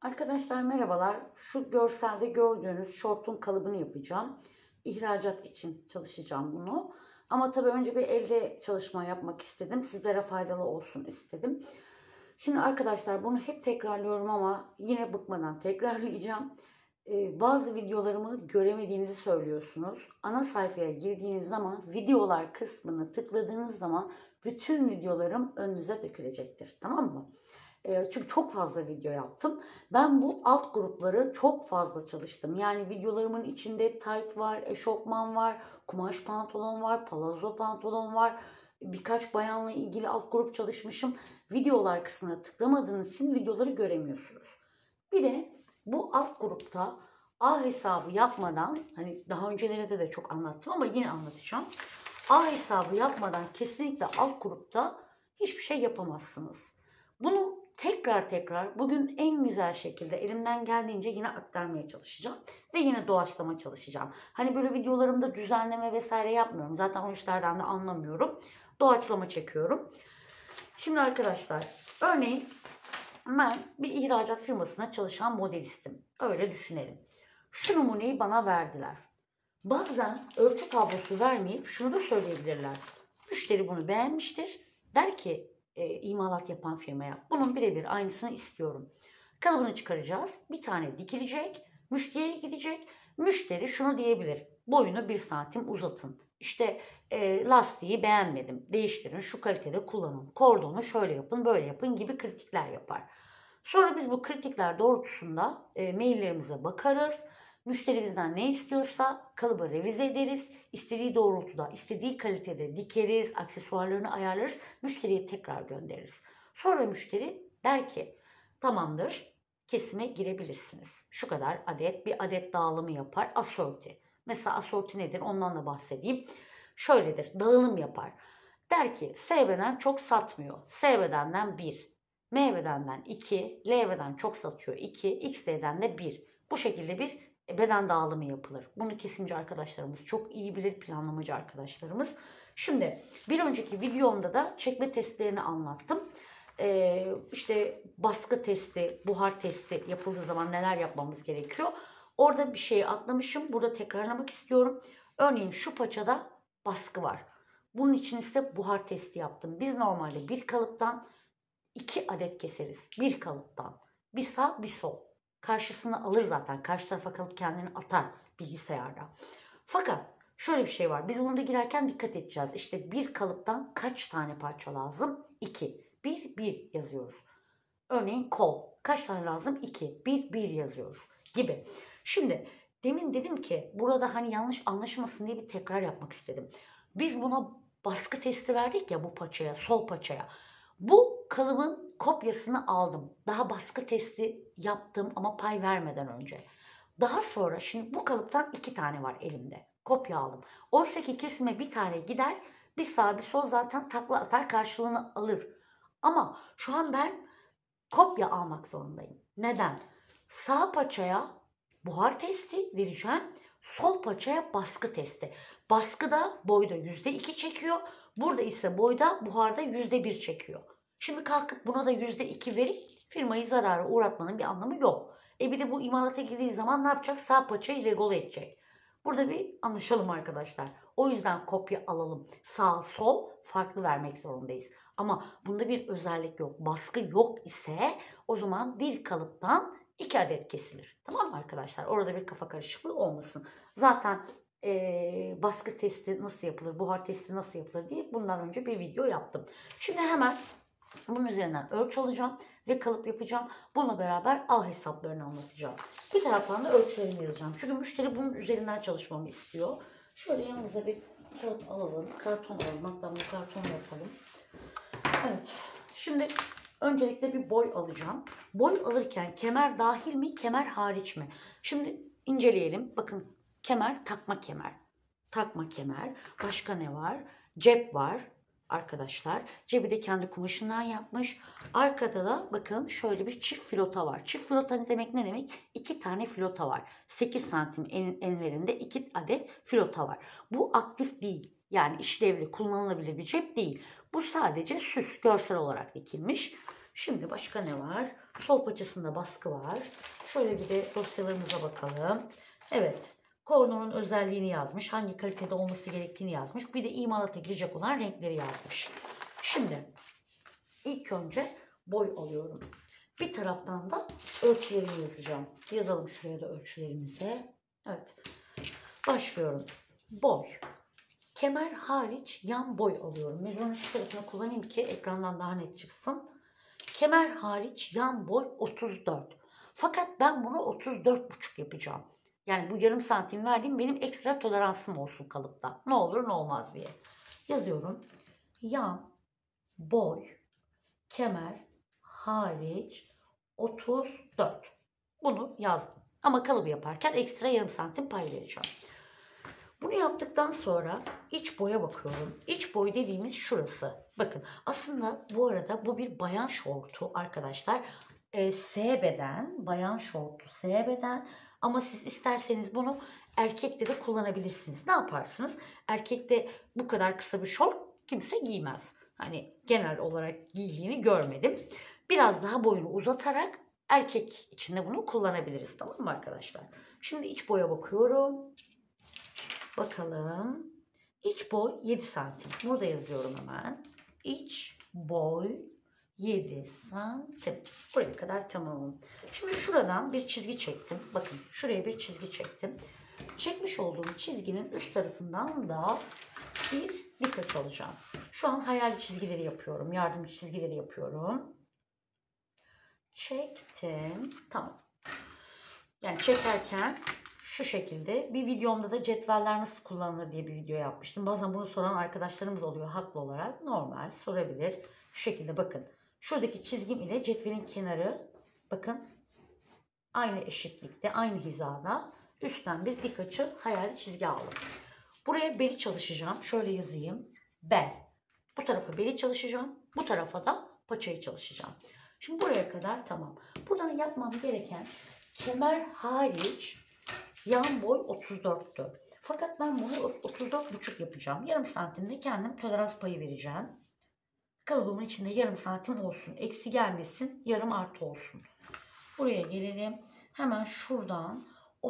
Arkadaşlar merhabalar. Şu görselde gördüğünüz şortun kalıbını yapacağım. İhracat için çalışacağım bunu. Ama tabii önce bir elde çalışma yapmak istedim. Sizlere faydalı olsun istedim. Şimdi arkadaşlar bunu hep tekrarlıyorum ama yine bıkmadan tekrarlayacağım. Bazı videolarımı göremediğinizi söylüyorsunuz. Ana sayfaya girdiğiniz zaman videolar kısmını tıkladığınız zaman bütün videolarım önünüze dökülecektir. Tamam mı? Çünkü çok fazla video yaptım. Ben bu alt grupları çok fazla çalıştım. Yani videolarımın içinde tayt var, eşofman var, kumaş pantolon var, palazzo pantolon var. Birkaç bayanla ilgili alt grup çalışmışım. Videolar kısmına tıklamadığınız için videoları göremiyorsunuz. Bir de bu alt grupta A hesabı yapmadan, hani daha öncelerde de çok anlattım ama yine anlatacağım. A hesabı yapmadan kesinlikle alt grupta hiçbir şey yapamazsınız. Bunu tekrar bugün en güzel şekilde elimden geldiğince yine aktarmaya çalışacağım. Ve yine doğaçlama çalışacağım. Hani böyle videolarımda düzenleme vesaire yapmıyorum. Zaten o işlerden de anlamıyorum. Doğaçlama çekiyorum. Şimdi arkadaşlar örneğin ben bir ihracat firmasına çalışan modelistim. Öyle düşünelim. Şu numuneyi bana verdiler. Bazen ölçü tablosu vermeyip şunu da söyleyebilirler. Müşteri bunu beğenmiştir. Der ki imalat yapan firmaya bunun birebir aynısını istiyorum. Kalıbını çıkaracağız. Bir tane dikilecek. Müşteriye gidecek. Müşteri şunu diyebilir. Boyunu 1 santim uzatın. İşte lastiği beğenmedim. Değiştirin. Şu kalitede kullanın. Kordonu şöyle yapın böyle yapın gibi kritikler yapar. Sonra biz bu kritikler doğrultusunda maillerimize bakarız. Müşteri bizden ne istiyorsa kalıbı revize ederiz. İstediği doğrultuda, istediği kalitede dikeriz, aksesuarlarını ayarlarız. Müşteriye tekrar göndeririz. Sonra müşteri der ki tamamdır, kesime girebilirsiniz. Şu kadar adet, bir adet dağılımı yapar. Asorti. Mesela asorti nedir ondan da bahsedeyim. Şöyledir, dağılım yapar. Der ki S beden çok satmıyor. S bedenden 1. M bedenden 2. L beden çok satıyor 2. X beden de 1. Bu şekilde bir beden dağılımı yapılır. Bunu kesince arkadaşlarımız çok iyi bilir, planlamacı arkadaşlarımız. Şimdi bir önceki videomda da çekme testlerini anlattım. İşte baskı testi, buhar testi yapıldığı zaman neler yapmamız gerekiyor. Orada bir şeyi atlamışım. Burada tekrarlamak istiyorum. Örneğin şu paçada baskı var. Bunun için ise buhar testi yaptım. Biz normalde bir kalıptan 2 adet keseriz. Bir kalıptan. Bir sağ bir sol. Karşısını alır zaten. Karşı tarafa kalıp kendini atar bilgisayarda. Fakat şöyle bir şey var. Biz bunu da girerken dikkat edeceğiz. İşte bir kalıptan kaç tane parça lazım? 2. 1 yazıyoruz. Örneğin kol. Kaç tane lazım? 2. 1 yazıyoruz gibi. Şimdi demin dedim ki burada hani yanlış anlaşılmasın diye bir tekrar yapmak istedim. Biz buna baskı testi verdik ya bu paçaya, sol paçaya. Bu kalıbın kopyasını aldım. Daha baskı testi yaptım ama pay vermeden önce. Daha sonra şimdi bu kalıptan 2 tane var elimde. Kopya aldım. Oysa ki kesime bir tane gider. Bir sağ bir sol zaten takla atar karşılığını alır. Ama şu an ben kopya almak zorundayım. Neden? Sağ paçaya buhar testi vereceğim. Sol paçaya baskı testi. Baskıda boyda %2 çekiyor. Burada ise boyda buharda %1 çekiyor. Şimdi kalkıp buna da %2 verip firmayı zarara uğratmanın bir anlamı yok. Bir de bu imalata girdiği zaman ne yapacak? Sağ paçayı regole edecek. Burada bir anlaşalım arkadaşlar. O yüzden kopya alalım. Sağ sol farklı vermek zorundayız. Ama bunda bir özellik yok. Baskı yok ise o zaman bir kalıptan 2 adet kesilir. Tamam mı arkadaşlar? Orada bir kafa karışıklığı olmasın. Zaten baskı testi nasıl yapılır, buhar testi nasıl yapılır diye bundan önce bir video yaptım. Şimdi hemen bunun üzerinden ölçü alacağım ve kalıp yapacağım. Bununla beraber A hesaplarını anlatacağım. Bir taraftan da ölçülerimi yazacağım. Çünkü müşteri bunun üzerinden çalışmamı istiyor. Şöyle yanımıza bir kağıt alalım, karton alalım. Hatta bunu karton yapalım. Evet. Şimdi öncelikle bir boy alacağım. Boy alırken kemer dahil mi, kemer hariç mi? Şimdi inceleyelim. Bakın kemer, takma kemer. Takma kemer. Başka ne var? Cep var arkadaşlar. Cebi de kendi kumaşından yapmış. Arkada da bakın şöyle bir çift filota var. Çift filota ne demek ne demek? 2 tane filota var. 8 santim enlerinde 2 adet filota var. Bu aktif değil. Yani işlevli, kullanılabilir bir cep değil. Bu sadece süs, görsel olarak dikilmiş. Şimdi başka ne var? Sol paçasında baskı var. Şöyle bir de dosyalarımıza bakalım. Evet. Kornonun özelliğini yazmış. Hangi kalitede olması gerektiğini yazmış. Bir de imalata girecek olan renkleri yazmış. Şimdi ilk önce boy alıyorum. Bir taraftan da ölçülerimi yazacağım. Yazalım şuraya da ölçülerimizi. Evet. Başlıyorum. Boy. Kemer hariç yan boy alıyorum. Mezonun şu tarafını kullanayım ki ekrandan daha net çıksın. Kemer hariç yan boy 34. Fakat ben bunu 34,5 yapacağım. Yani bu yarım santim verdiğim benim ekstra toleransım olsun kalıpta. Ne olur ne olmaz diye. Yazıyorum. Yan boy kemer hariç 34. Bunu yazdım. Ama kalıbı yaparken ekstra yarım santim pay vereceğim. Bunu yaptıktan sonra iç boya bakıyorum. İç boy dediğimiz şurası. Bakın aslında bu arada bu bir bayan şortu arkadaşlar. S beden, bayan şortu S beden. Ama siz isterseniz bunu erkekte de kullanabilirsiniz. Ne yaparsınız? Erkekte bu kadar kısa bir şort kimse giymez. Hani genel olarak giydiğini görmedim. Biraz daha boyunu uzatarak erkek içinde bunu kullanabiliriz. Tamam mı arkadaşlar? Şimdi iç boya bakıyorum. Bakalım. İç boy 7 santim. Burada yazıyorum hemen. İç boy 7 santim. Buraya kadar tamamım. Şimdi şuradan bir çizgi çektim. Bakın şuraya bir çizgi çektim. Çekmiş olduğum çizginin üst tarafından da bir dikkat alacağım. Şu an hayali çizgileri yapıyorum. Yardımcı çizgileri yapıyorum. Çektim. Tamam. Yani çekerken şu şekilde bir videomda da cetveller nasıl kullanılır diye bir video yapmıştım. Bazen bunu soran arkadaşlarımız oluyor haklı olarak. Normal sorabilir. Şu şekilde bakın. Şuradaki çizgim ile cetvelin kenarı bakın aynı eşitlikte, aynı hizada. Üstten bir dik açı hayali çizgi aldım. Buraya beli çalışacağım. Şöyle yazayım. Bel. Bu tarafa beli çalışacağım. Bu tarafa da paçayı çalışacağım. Şimdi buraya kadar tamam. Buradan yapmam gereken kemer hariç yan boy 34'tü. Fakat ben bunu 34,5 yapacağım. Yarım santimde kendim tolerans payı vereceğim. Kalıbımın içinde yarım santim olsun. Eksi gelmesin, yarım artı olsun. Buraya gelelim. Hemen şuradan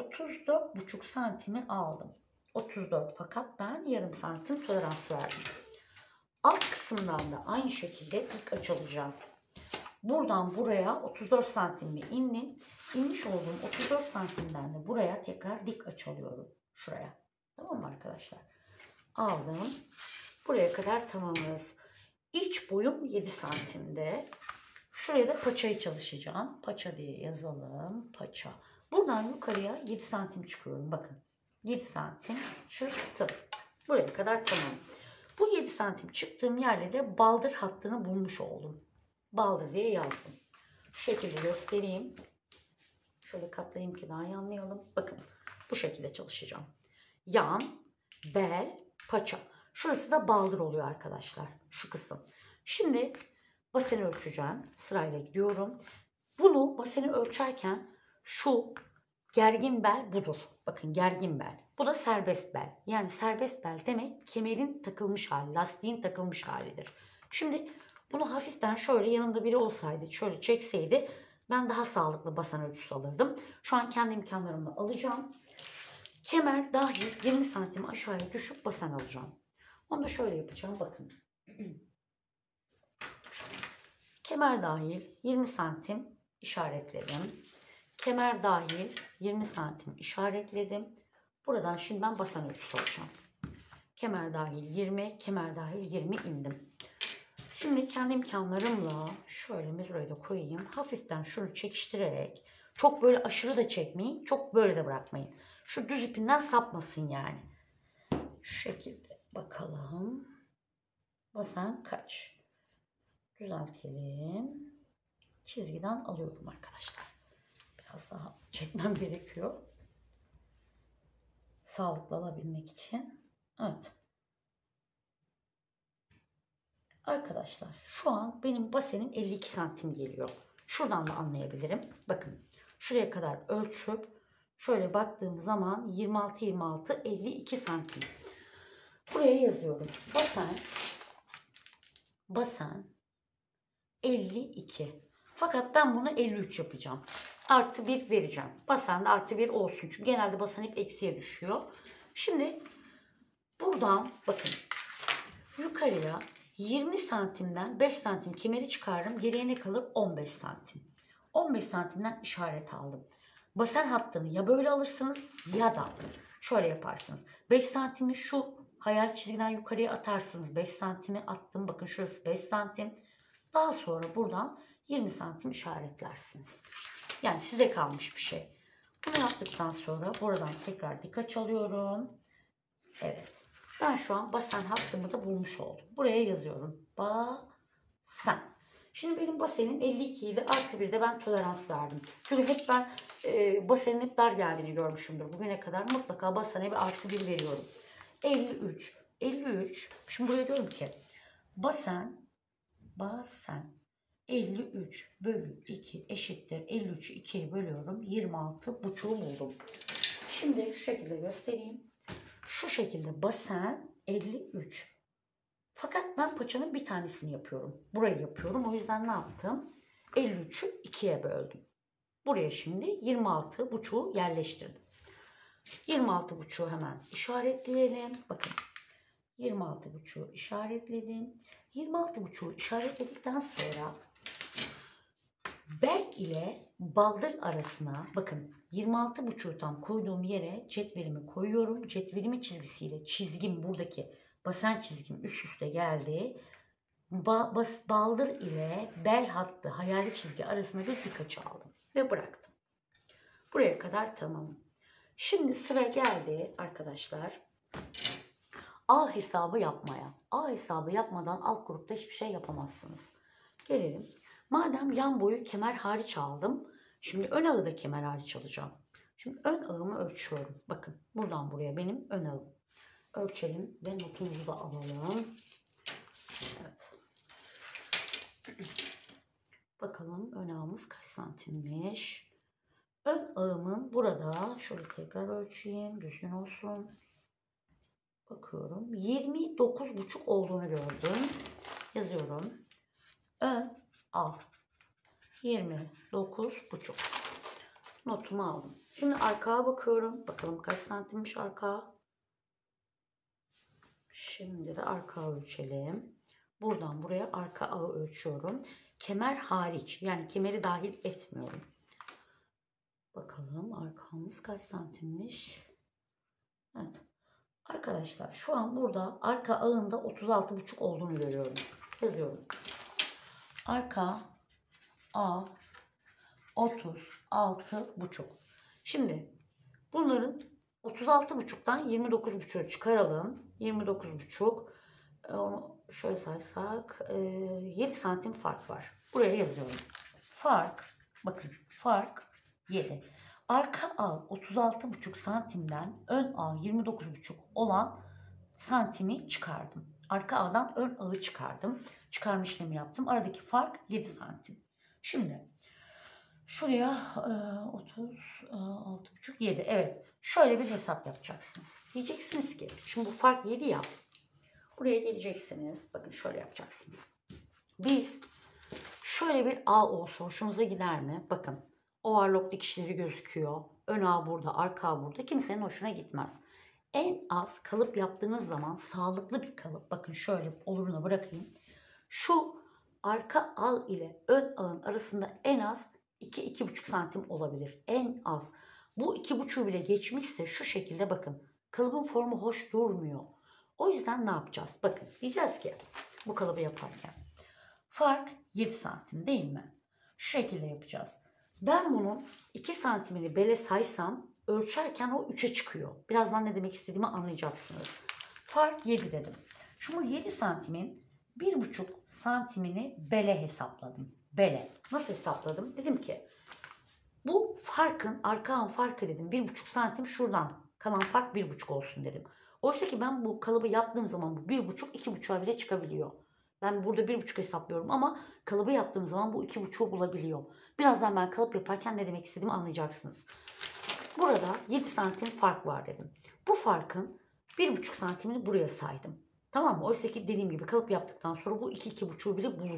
34,5 santimi aldım. 34 fakat ben yarım santim tolerans verdim. Alt kısımdan da aynı şekilde dik açılacağım. Buradan buraya 34 santimle indim. İnmiş olduğum 34 santimden de buraya tekrar dik açı alıyorum. Şuraya. Tamam mı arkadaşlar? Aldım. Buraya kadar tamamız. İç boyum 7 santimde. Şuraya da paçayı çalışacağım. Paça diye yazalım. Paça. Buradan yukarıya 7 santim çıkıyorum. Bakın. 7 santim çıktım. Buraya kadar tamam. Bu 7 santim çıktığım yerle de baldır hattını bulmuş oldum. Baldır diye yazdım. Şu şekilde göstereyim. Şöyle katlayayım ki daha iyi anlayalım. Bakın bu şekilde çalışacağım. Yan, bel, paça. Şurası da baldır oluyor arkadaşlar. Şu kısım. Şimdi baseni ölçeceğim. Sırayla gidiyorum. Bunu baseni ölçerken şu gergin bel budur. Bakın gergin bel. Bu da serbest bel. Yani serbest bel demek kemerin takılmış hali, lastiğin takılmış halidir. Şimdi bunu hafiften şöyle yanımda biri olsaydı, şöyle çekseydi ben daha sağlıklı basen ölçüsü alırdım. Şu an kendi imkanlarımla alacağım. Kemer dahil 20 santim aşağıya düşüp basen alacağım. Onu da şöyle yapacağım. Bakın. Kemer dahil 20 santim işaretledim. Kemer dahil 20 santim işaretledim. Buradan şimdi ben basen ölçüsü alacağım. Kemer dahil 20, kemer dahil 20 indim. Şimdi kendi imkanlarımla şöyle mezurayı da koyayım. Hafiften şunu çekiştirerek, çok böyle aşırı da çekmeyin, çok böyle de bırakmayın. Şu düz ipinden sapmasın yani. Şu şekilde bakalım. Basen kaç? Düzeltelim. Çizgiden alıyorum arkadaşlar. Biraz daha çekmem gerekiyor. Sağlıklı alabilmek için. Evet. Arkadaşlar şu an benim basenim 52 santim geliyor. Şuradan da anlayabilirim. Bakın şuraya kadar ölçüp şöyle baktığım zaman 26-52 santim. Buraya yazıyorum. Basen 52. Fakat ben bunu 53 yapacağım. Artı 1 vereceğim. Basen de artı 1 olsun. Çünkü genelde basen hep eksiye düşüyor. Şimdi buradan bakın yukarıya 20 santimden 5 santim kemeri çıkarırım. Geriye ne kalır? 15 santim. 15 santimden işaret aldım. Basen hattını ya böyle alırsınız ya da şöyle yaparsınız. 5 santimi şu hayal çizgiden yukarıya atarsınız. 5 santimi attım. Bakın şurası 5 santim. Daha sonra buradan 20 santim işaretlersiniz. Yani size kalmış bir şey. Bunu yaptıktan sonra buradan tekrar dik açı alıyorum. Evet. Ben şu an basen hattımı da bulmuş oldum. Buraya yazıyorum. Basen. Şimdi benim basenim 52 idi. Artı bir de ben tolerans verdim. Çünkü hep ben basenin hep dar geldiğini görmüşümdür. Bugüne kadar mutlaka basene bir artı bir veriyorum. 53. 53. Şimdi buraya diyorum ki basen 53 bölü 2 eşittir. 53'ü 2'ye bölüyorum. 26,5 buldum. Şimdi şu şekilde göstereyim. Şu şekilde basen 53. Fakat ben paçanın bir tanesini yapıyorum. Burayı yapıyorum. O yüzden ne yaptım? 53'ü 2'ye böldüm. Buraya şimdi 26,5'u yerleştirdim. 26,5'u hemen işaretleyelim. Bakın 26,5'u işaretledim. 26,5'u işaretledikten sonra bel ile baldır arasına bakın 26,5'u tam koyduğum yere cetvelimi koyuyorum. Cetvelimin çizgisiyle çizgim buradaki basen çizgim üst üste geldi. Baldır ile bel hattı hayali çizgi arasına bir dik açı aldım ve bıraktım. Buraya kadar tamam. Şimdi sıra geldi arkadaşlar A hesabı yapmaya. A hesabı yapmadan alt grupta hiçbir şey yapamazsınız. Gelelim. Madem yan boyu kemer hariç aldım. Şimdi ön ağı da kemer hariç alacağım. Şimdi ön ağımı ölçüyorum. Bakın buradan buraya benim ön ağım. Ölçelim ve notumuzu da alalım. Evet. Bakalım ön ağımız kaç santimmiş. Ön ağımın burada şöyle tekrar ölçeyim. Düzgün olsun. Bakıyorum. 29,5 olduğunu gördüm. Yazıyorum. Ön ağ. 29,5. Notumu aldım. Şimdi arkaya bakıyorum. Bakalım kaç santimmiş arka. Şimdi de arka ölçelim. Buradan buraya arka ağı ölçüyorum. Kemer hariç. Yani kemeri dahil etmiyorum. Bakalım arkamız kaç santimmiş. Evet. Arkadaşlar şu an burada arka ağında 36,5 olduğunu görüyorum. Yazıyorum. Arka ağ 36,5. Şimdi bunların 36,5'tan 29,5'u çıkaralım. 29,5 onu şöyle saysak 7 santim fark var. Buraya yazıyorum. Fark bakın fark 7. Arka ağ 36,5 santimden ön ağ 29,5 olan santimi çıkardım. Arka ağdan ön ağı çıkardım. Çıkarma işlemi yaptım. Aradaki fark 7 santim. Şimdi şuraya 36,5 7. Evet. Şöyle bir hesap yapacaksınız. Diyeceksiniz ki şimdi bu fark 7 ya. Buraya geleceksiniz. Bakın şöyle yapacaksınız. Biz şöyle bir ağ olsa hoşunuza gider mi? Bakın. Overlock dikişleri gözüküyor. Ön ağ burada, arka ağ burada. Kimsenin hoşuna gitmez. En az kalıp yaptığınız zaman sağlıklı bir kalıp. Bakın şöyle oluruna bırakayım. Şu arka ağ ile ön ağın arasında en az 2-2,5 santim olabilir. En az. Bu 2,5'u bile geçmişse şu şekilde bakın. Kalıbın formu hoş durmuyor. O yüzden ne yapacağız? Bakın diyeceğiz ki bu kalıbı yaparken. Fark 7 santim değil mi? Şu şekilde yapacağız. Ben bunun 2 santimini bele saysam ölçerken o 3'e çıkıyor. Birazdan ne demek istediğimi anlayacaksınız. Fark 7 dedim. Şu 7 santimin 1,5 santimini bele hesapladım. Bele. Nasıl hesapladım? Dedim ki bu farkın arka ağın farkı dedim. 1,5 santim şuradan kalan fark 1,5 olsun dedim. Oysa ki ben bu kalıbı yaptığım zaman bu 1,5 2,5'a bile çıkabiliyor. Ben burada 1,5 hesaplıyorum ama kalıbı yaptığım zaman bu 2,5'u bulabiliyor. Birazdan ben kalıp yaparken ne demek istediğimi anlayacaksınız. Burada 7 santim fark var dedim. Bu farkın 1,5 santimini buraya saydım. Tamam mı? Oysa ki dediğim gibi kalıp yaptıktan sonra bu 2-2,5'u bile bulacak.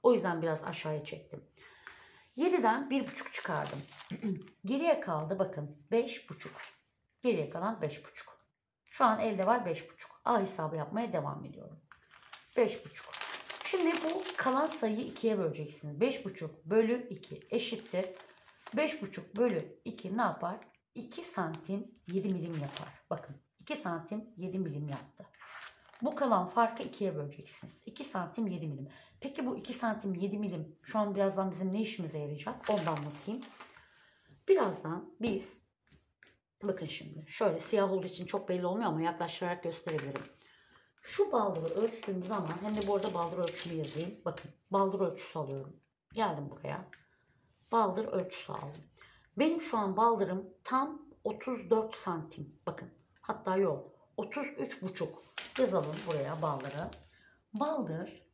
O yüzden biraz aşağıya çektim. 7'den 1,5 çıkardım. Geriye kaldı bakın 5,5. Geriye kalan 5,5. Şu an elde var 5,5. A hesabı yapmaya devam ediyorum. 5,5. Şimdi bu kalan sayıyı 2'ye böleceksiniz. 5,5 bölü 2 eşittir. 5,5 bölü 2 ne yapar? 2 santim 7 milim yapar. Bakın 2 santim 7 milim yaptı. Bu kalan farkı 2'ye böleceksiniz. 2 santim 7 milim. Peki bu 2 santim 7 milim şu an birazdan bizim ne işimize yarayacak? Onu da anlatayım. Birazdan biz, bakın şimdi şöyle siyah olduğu için çok belli olmuyor ama yaklaştırarak gösterebilirim. Şu baldırı ölçtüğüm zaman, hem de bu arada baldır ölçümü yazayım. Bakın baldır ölçüsü alıyorum. Geldim buraya. Baldır ölçüsü aldım. Benim şu an baldırım tam 34 santim. Bakın hatta yok 33,5 yazalım buraya baldırı. Baldır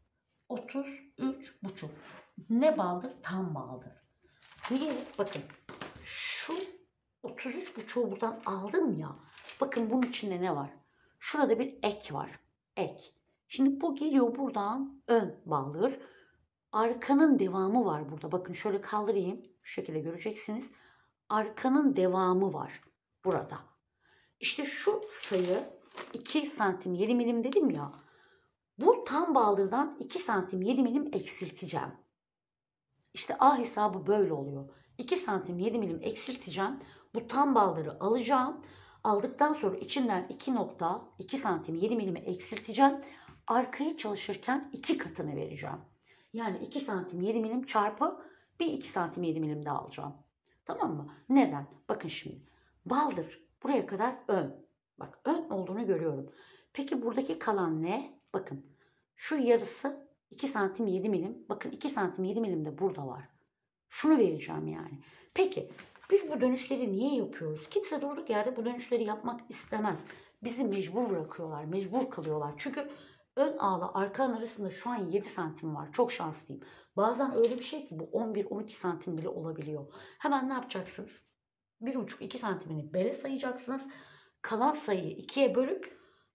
33,5. Ne baldır? Tam baldır. Niye? Bakın şu 33,5'u buradan aldım ya. Bakın bunun içinde ne var? Şurada bir ek var. Ek. Şimdi bu geliyor buradan ön baldır. Arkanın devamı var burada. Bakın şöyle kaldırayım. Şu şekilde göreceksiniz. Arkanın devamı var burada. İşte şu sayı 2 santim 7 milim dedim ya. Bu tam baldırdan 2 santim 7 milim eksilteceğim. İşte A hesabı böyle oluyor. 2 santim 7 milim eksilteceğim. Bu tam baldırı alacağım. Aldıktan sonra içinden 2,2 santim 7 milimi eksilteceğim. Arkayı çalışırken 2 katını vereceğim. Yani 2 santim 7 milim çarpı bir 2 santim 7 milim daha alacağım. Tamam mı? Neden? Bakın şimdi. Baldır buraya kadar ön. Bak ön olduğunu görüyorum. Peki buradaki kalan ne? Bakın şu yarısı 2 santim 7 milim. Bakın 2 santim 7 milim de burada var. Şunu vereceğim yani. Peki biz bu dönüşleri niye yapıyoruz? Kimse durduk yerde bu dönüşleri yapmak istemez. Bizi mecbur bırakıyorlar, mecbur kılıyorlar. Çünkü ön ağla arka ağın arasında şu an 7 santim var. Çok şanslıyım. Bazen öyle bir şey ki bu 11-12 santim bile olabiliyor. Hemen ne yapacaksınız? 1,5-2 santimini bele sayacaksınız. Kalan sayıyı 2'ye bölüp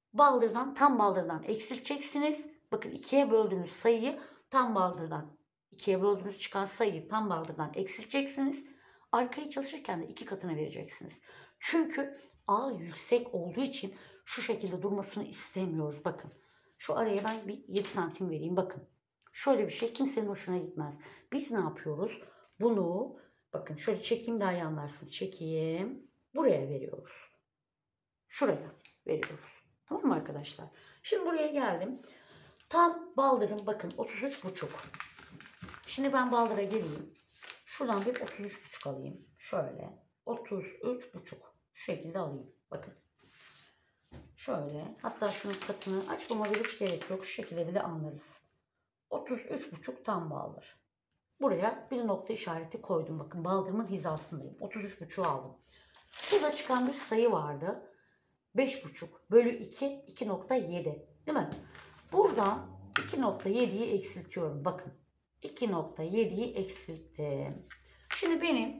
tam baldırdan eksilteceksiniz. Bakın 2'ye böldüğünüz sayıyı tam baldırdan, 2'ye böldüğünüz çıkan sayıyı tam baldırdan eksilteceksiniz. Arkayı çalışırken de 2 katına vereceksiniz. Çünkü A yüksek olduğu için şu şekilde durmasını istemiyoruz. Bakın şu araya ben bir 7 santim vereyim. Bakın şöyle bir şey kimsenin hoşuna gitmez. Biz ne yapıyoruz? Bunu bakın şöyle çekeyim daha iyi anlarsınız. Çekeyim. Buraya veriyoruz. Şuraya veriyoruz. Tamam mı arkadaşlar? Şimdi buraya geldim. Tam baldırım bakın 33,5. Şimdi ben baldıra geleyim. Şuradan bir 33,5 alayım. Şöyle 33,5 şu şekilde alayım. Bakın. Şöyle hatta şunun katını açmama bile hiç gerek yok. Şu şekilde bile anlarız. 33,5 tam baldır. Buraya bir nokta işareti koydum. Bakın baldırımın hizasındayım. 33,5'u aldım. Şurada çıkan bir sayı vardı. 5,5 bölü 2 2,7 değil mi? Buradan 2,7'yi eksiltiyorum. Bakın 2,7'yi eksilttim. Şimdi benim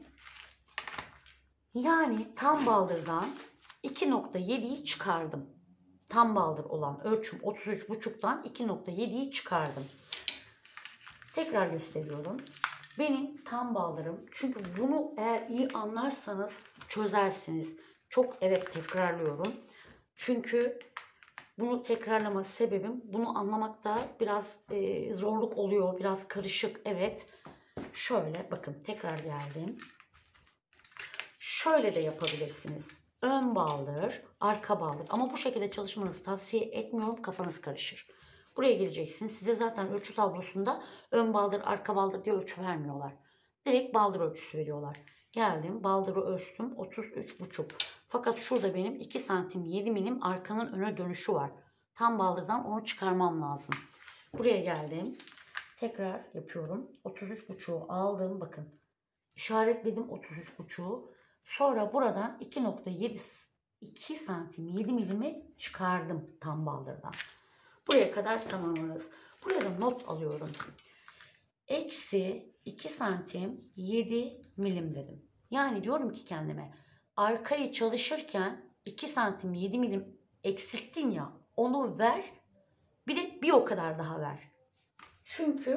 yani tam baldırdan 2,7'yi çıkardım. Tam baldır olan ölçüm 33,5'tan 2,7'yi çıkardım. Tekrar gösteriyorum. Benim tam baldırım. Çünkü bunu eğer iyi anlarsanız çözersiniz. Çok evet tekrarlıyorum. Çünkü bunu tekrarlama sebebim bunu anlamakta biraz zorluk oluyor. Biraz karışık evet. Şöyle bakın tekrar geldim. Şöyle de yapabilirsiniz. Ön baldır, arka baldır. Ama bu şekilde çalışmanızı tavsiye etmiyorum. Kafanız karışır. Buraya geleceksiniz. Size zaten ölçü tablosunda ön baldır, arka baldır diye ölçü vermiyorlar. Direkt baldır ölçüsü veriyorlar. Geldim baldırı ölçtüm 33,5. Fakat şurada benim 2 santim 7 milim arkanın öne dönüşü var. Tam baldırdan onu çıkarmam lazım. Buraya geldim. Tekrar yapıyorum. 33,5'u aldım. Bakın işaretledim 33,5'u. Sonra buradan 2 santim 7 milimi çıkardım tam baldırdan. Buraya kadar tamamız. Buraya da not alıyorum. Eksi 2 santim 7 milim dedim. Yani diyorum ki kendime arkayı çalışırken 2 santim 7 milim eksilttin ya onu ver. Bir de bir o kadar daha ver. Çünkü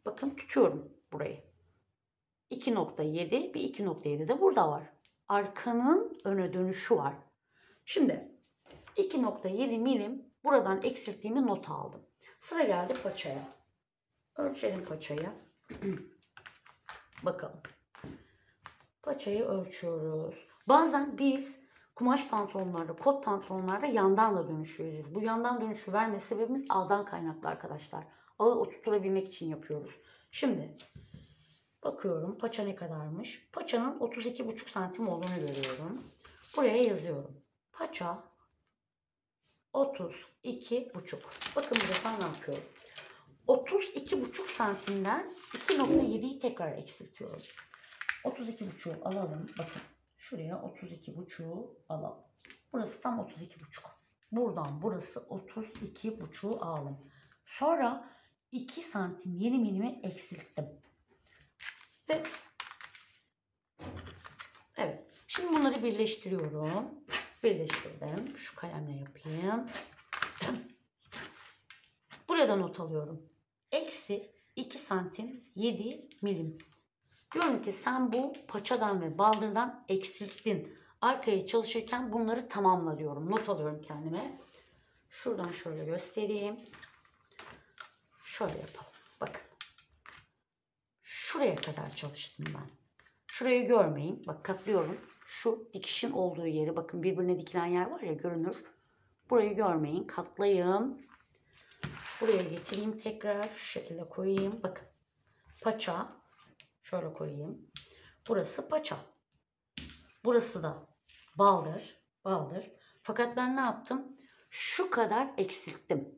Bakın tutuyorum burayı. 2.7 bir 2.7 de burada var. Arkanın öne dönüşü var. Şimdi 2.7 milim buradan eksilttiğimi not aldım. Sıra geldi paçaya. Ölçelim paçayı. Bakalım. Paçayı ölçüyoruz. Bazen biz kumaş pantolonlarda, kot pantolonlarda yandan da dönüşüyoruz. Bu yandan dönüşü verme sebebimiz ağdan kaynaklı arkadaşlar. Ağı oturtturabilmek için yapıyoruz. Şimdi bakıyorum paça ne kadarmış. Paçanın 32,5 santim olduğunu görüyorum. Buraya yazıyorum. Paça 32,5. Bakın burada ne yapıyorum. 32,5 santimden 2.7'yi tekrar eksiltiyorum. 32,5'u alalım. Bakın şuraya 32,5'u alalım. Burası tam 32,5. Buradan burası 32,5'u aldım. Sonra 2 santim 7 milimi eksilttim. Ve evet. Şimdi bunları birleştiriyorum. Birleştirdim. Şu kalemle yapayım. Buraya da not alıyorum. Eksi 2 santim 7 milim. Diyorum ki sen bu paçadan ve baldırdan eksilttin. Arkaya çalışırken bunları tamamla diyorum. Not alıyorum kendime. Şuradan şöyle göstereyim. Şöyle yapalım. Bakın. Şuraya kadar çalıştım ben. Şurayı görmeyin. Bak katlıyorum. Şu dikişin olduğu yeri. Bakın birbirine dikilen yer var ya görünür. Burayı görmeyin. Katlayayım. Buraya getireyim tekrar. Şu şekilde koyayım. Bakın. Paça. Şöyle koyayım. Burası paça. Burası da baldır. Baldır. Fakat ben ne yaptım? Şu kadar eksilttim.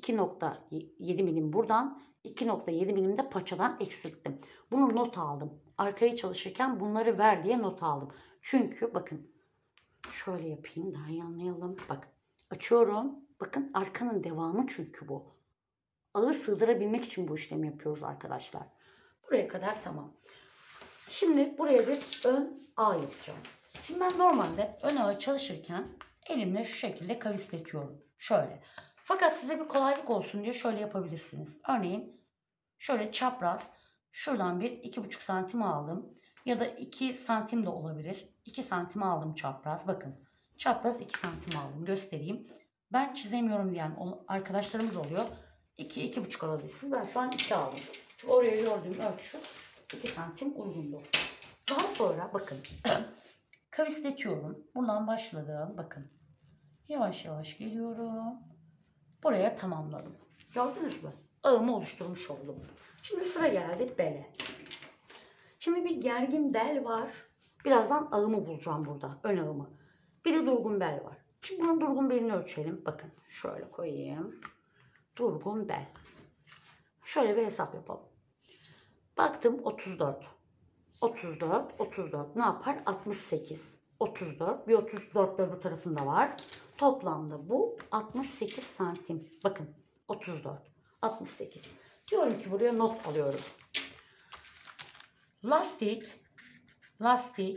2.7 milim buradan. 2.7 milim de paçadan eksilttim. Bunu not aldım. Arkaya çalışırken bunları ver diye not aldım. Çünkü bakın. Şöyle yapayım daha iyi anlayalım. Bak. Açıyorum. Bakın arkanın devamı çünkü bu. Ağı sığdırabilmek için bu işlemi yapıyoruz arkadaşlar. Buraya kadar tamam. Şimdi buraya bir ön ağ yapacağım. Şimdi ben normalde ön ağı çalışırken elimle şu şekilde kavisletiyorum. Şöyle. Fakat size bir kolaylık olsun diye şöyle yapabilirsiniz. Örneğin şöyle çapraz şuradan bir 2,5 santim aldım. Ya da 2 santim de olabilir. 2 santim aldım çapraz. Bakın çapraz 2 santim aldım. Göstereyim. Ben çizemiyorum diyen arkadaşlarımız oluyor. 2-2,5 alabilirsiniz. Ben şu an 2 aldım. Çünkü oraya gördüğüm ölçü 2 santim uygundu. Daha sonra bakın kavisletiyorum. Buradan başladım. Bakın. Yavaş yavaş geliyorum. Buraya tamamladım. Gördünüz mü? Ağımı oluşturmuş oldum. Şimdi sıra geldi bele. Şimdi bir gergin bel var. Birazdan ağımı bulacağım burada. Ön ağımı. Bir de durgun bel var. Şimdi bunun durgun belini ölçelim. Bakın şöyle koyayım. Durgun bel. Şöyle bir hesap yapalım. Baktım 34. 34, 34 ne yapar? 68. 34, bir 34 de bu tarafında var. Toplamda bu 68 santim. Bakın 34, 68. Diyorum ki buraya not alıyorum. Lastik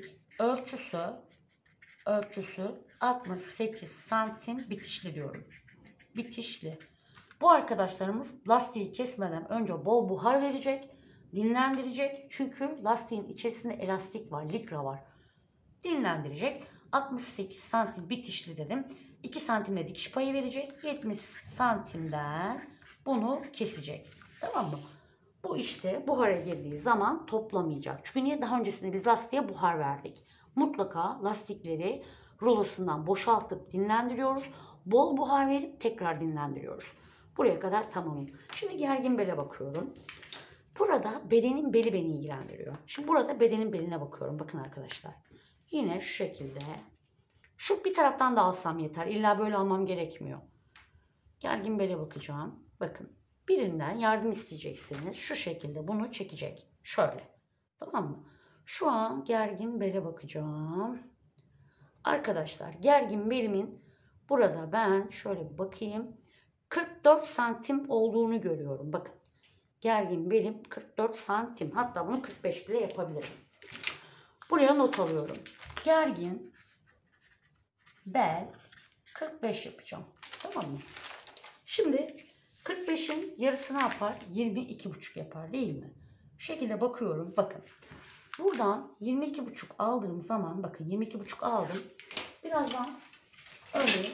ölçüsü 68 santim bitişli diyorum. Bitişli. Bu arkadaşlarımız lastiği kesmeden önce bol buhar verecek. Dinlendirecek. Çünkü lastiğin içerisinde elastik var. Likra var. Dinlendirecek. 68 santim bitişli dedim. 2 santimde dikiş payı verecek. 70 santimden bunu kesecek. Tamam mı? Bu işte buhara girdiği zaman toplamayacak. Çünkü niye? Daha öncesinde biz lastiğe buhar verdik. Mutlaka lastikleri rulosundan boşaltıp dinlendiriyoruz. Bol buhar verip tekrar dinlendiriyoruz. Buraya kadar tamamım. Şimdi gergin bele bakıyorum. Burada bedenin beli beni ilgilendiriyor. Şimdi burada bedenin beline bakıyorum. Bakın arkadaşlar. Yine şu şekilde. Şu bir taraftan da alsam yeter. İlla böyle almam gerekmiyor. Gergin bele bakacağım. Bakın. Birinden yardım isteyeceksiniz. Şu şekilde bunu çekecek. Şöyle. Tamam mı? Şu an gergin bele bakacağım. Arkadaşlar gergin belimin burada ben şöyle bir bakayım. 44 santim olduğunu görüyorum. Bakın. Gergin belim 44 santim. Hatta bunu 45 bile yapabilirim. Buraya not alıyorum. Gergin bel 45 yapacağım. Tamam mı? Şimdi 45'in yarısı ne yapar? 22,5 yapar değil mi? Şu şekilde bakıyorum. Bakın. Buradan 22,5 aldığım zaman bakın 22,5 aldım. Birazdan öyle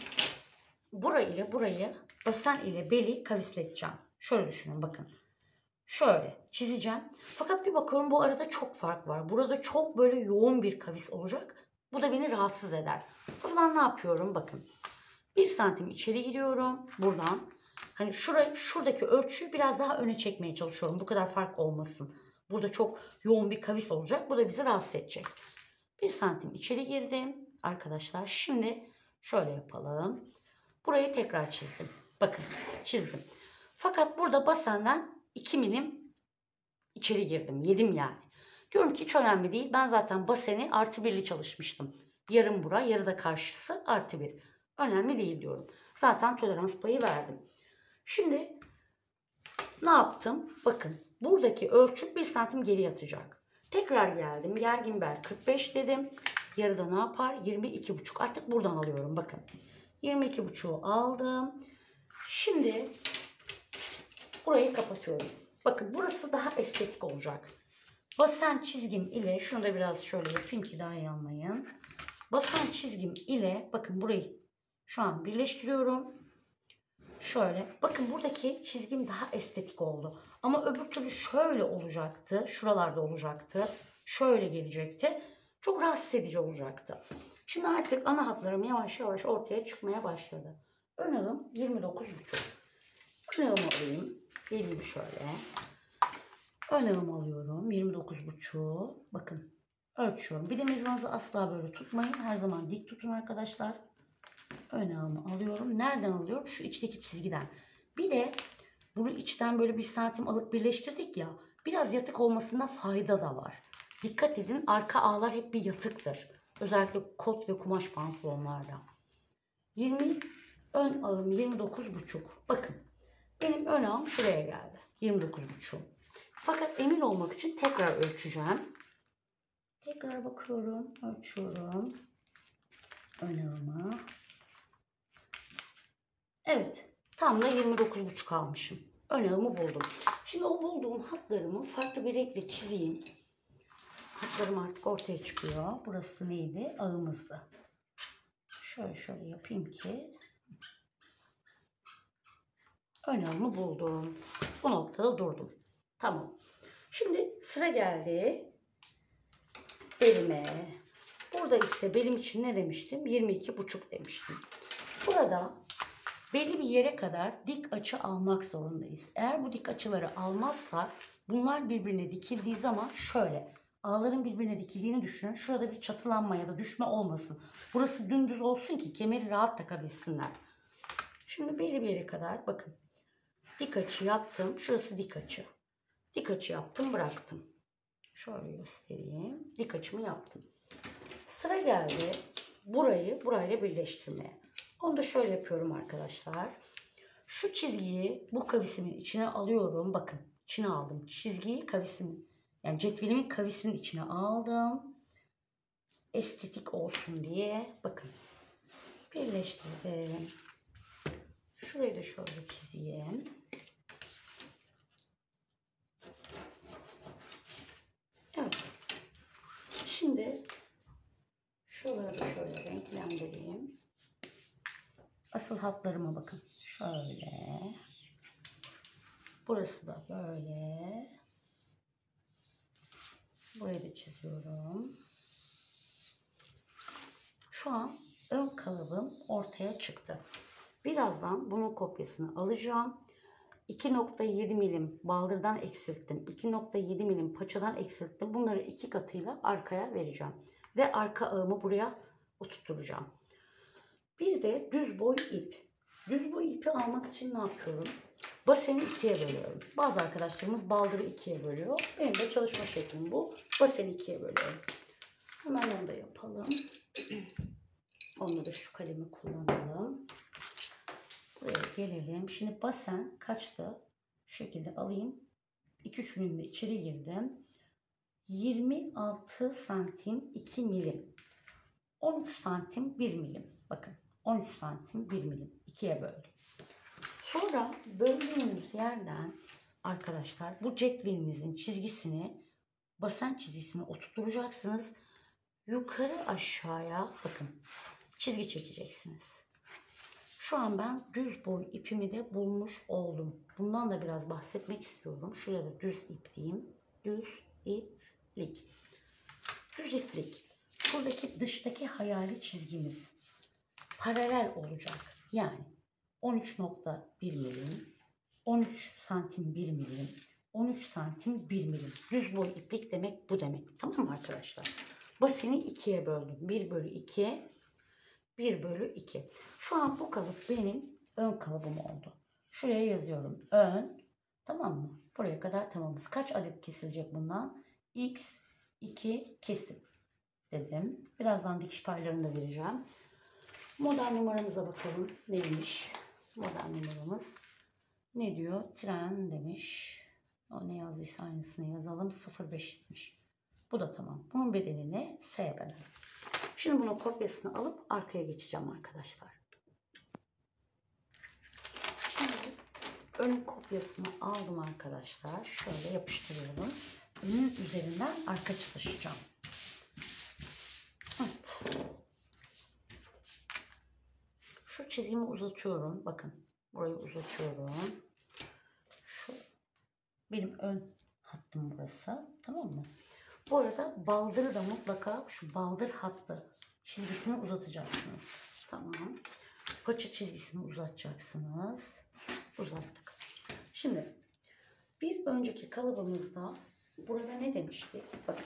burayı basen ile beli kavisleteceğim. Şöyle düşünün bakın. Şöyle çizeceğim. Fakat bir bakıyorum bu arada çok fark var. Burada çok böyle yoğun bir kavis olacak. Bu da beni rahatsız eder. O zaman ne yapıyorum? Bakın. 1 santim içeri giriyorum. Buradan. Hani şuradaki ölçüyü biraz daha öne çekmeye çalışıyorum. Bu kadar fark olmasın. Burada çok yoğun bir kavis olacak. Bu da bizi rahatsız edecek. 1 santim içeri girdim. Arkadaşlar şimdi şöyle yapalım. Burayı tekrar çizdim. Bakın çizdim. Fakat burada basenden 2 milim içeri girdim. Yedim yani. Diyorum ki hiç önemli değil. Ben zaten baseni +1'li çalışmıştım. Yarım bura, yarı da karşısı +1. Önemli değil diyorum. Zaten tolerans payı verdim. Şimdi ne yaptım? Bakın buradaki ölçü 1 santim geri yatacak. Tekrar geldim. Gergin bel 45 dedim. Yarıda ne yapar? 22,5. Artık buradan alıyorum. Bakın. 22,5'u aldım. Şimdi burayı kapatıyorum. Bakın burası daha estetik olacak. Basen çizgim ile şunu da biraz şöyle yapayım ki daha iyi anlayın. Basen çizgim ile bakın burayı şu an birleştiriyorum. Şöyle bakın buradaki çizgim daha estetik oldu. Ama öbür türlü şöyle olacaktı. Şuralarda olacaktı. Şöyle gelecekti. Çok rahatsız edici olacaktı. Şimdi artık ana hatlarım yavaş yavaş ortaya çıkmaya başladı. Ön alım 29,5. Ön alımı alayım. Geleyim şöyle. Ön alım alıyorum. 29,5. Bakın ölçüyorum. Bir de mezmanızı asla böyle tutmayın. Her zaman dik tutun arkadaşlar. Ön alımı alıyorum. Nereden alıyorum? Şu içteki çizgiden. Bir de bunu içten böyle 1 santim alıp birleştirdik ya. Biraz yatık olmasında fayda da var. Dikkat edin arka ağlar hep bir yatıktır. Özellikle kot ve kumaş pantolonlarda. 20 ön alım 29,5. Bakın benim ön alım şuraya geldi. 29,5. Fakat emin olmak için tekrar ölçeceğim. Tekrar bakıyorum. Ölçüyorum. Ön alımı. Evet. Tam da 29,5 almışım. Ön alımı buldum. Şimdi o bulduğum hatlarımı farklı bir renkle çizeyim. Hatlarım artık ortaya çıkıyor. Burası neydi? Ağımızdı. Şöyle yapayım ki. Ön alımı buldum. Bu noktada durdum. Tamam. Şimdi sıra geldi belime. Burada ise belim için ne demiştim? 22,5 demiştim. Burada belli bir yere kadar dik açı almak zorundayız. Eğer bu dik açıları almazsak bunlar birbirine dikildiği zaman şöyle ağların birbirine dikildiğini düşünün. Şurada bir çatılanma ya da düşme olmasın. Burası dümdüz olsun ki kemeri rahat takabilsinler. Şimdi belli bir yere kadar bakın. Dik açı yaptım. Şurası dik açı. Dik açı yaptım bıraktım. Şöyle göstereyim. Dik açımı yaptım. Sıra geldi burayla birleştirmeye. Onu da şöyle yapıyorum arkadaşlar. Şu çizgiyi bu kavisimin içine alıyorum. Bakın içine aldım. Çizgiyi kavisimin yani cetvelimin kavisinin içine aldım. Estetik olsun diye. Bakın birleştirdim. Şurayı da şöyle çizeyim. Evet. Şimdi şuraları da şöyle renklendireyim. Asıl hatlarıma bakın. Şöyle. Burası da böyle. Burayı da çiziyorum. Şu an ön kalıbım ortaya çıktı. Birazdan bunun kopyasını alacağım. 2,7 milim baldırdan eksilttim. 2,7 milim paçadan eksilttim. Bunları 2 katıyla arkaya vereceğim. Ve arka ağımı buraya oturtturacağım. Bir de düz boy ip. Düz boy ipi almak için ne yapıyorum? Baseni 2'ye bölüyorum. Bazı arkadaşlarımız baldırı 2'ye bölüyor. Benim de çalışma şeklim bu. Baseni 2'ye bölüyorum. Hemen onu da yapalım. Onda da şu kalemi kullanalım. Buraya gelelim. Şimdi basen kaçtı? Şu şekilde alayım. 2-3 milimle içeri girdim. 26 santim 2 milim. 13 santim 1 milim. Bakın 13 santim 1 milim. 2'ye böldüm. Sonra böldüğünüz yerden arkadaşlar bu cetvelinizin çizgisini, basen çizgisini oturtacaksınız. Yukarı aşağıya bakın çizgi çekeceksiniz. Şu an ben düz boy ipimi de bulmuş oldum. Bundan da biraz bahsetmek istiyorum. Şuraya da düz ip diyeyim. Düz iplik. Düz iplik. Şuradaki dıştaki hayali çizgimiz paralel olacak. Yani 13.1 milim, 13 santim 1 milim, 13 santim 1 milim. Düz boy iplik demek bu demek. Tamam mı arkadaşlar? Baseni ikiye böldüm. 1 bölü 2, 1 bölü 2. Şu an bu kalıp benim ön kalıbım oldu. Şuraya yazıyorum. Ön. Tamam mı? Buraya kadar tamamız. Kaç adet kesilecek bundan? X 2 kesim dedim. Birazdan dikiş paylarını da vereceğim. Model numaramıza bakalım. Neymiş? Model numaramız ne diyor? Tren demiş. O ne yazdıysa aynısını yazalım. 05'miş. Bu da tamam. Bunun bedeni ne? S beden. Şimdi bunun kopyasını alıp arkaya geçeceğim arkadaşlar. Şimdi ön kopyasını aldım arkadaşlar. Şöyle yapıştırıyorum. Önün üzerinden arka çalışacağım. Evet. Şu çizgimi uzatıyorum. Bakın burayı uzatıyorum. Şu benim ön hattım burası. Tamam mı? Bu arada baldırı da mutlaka şu baldır hattı çizgisini uzatacaksınız. Tamam. Paça çizgisini uzatacaksınız. Uzattık. Şimdi bir önceki kalıbımızda burada ne demiştik? Bakın.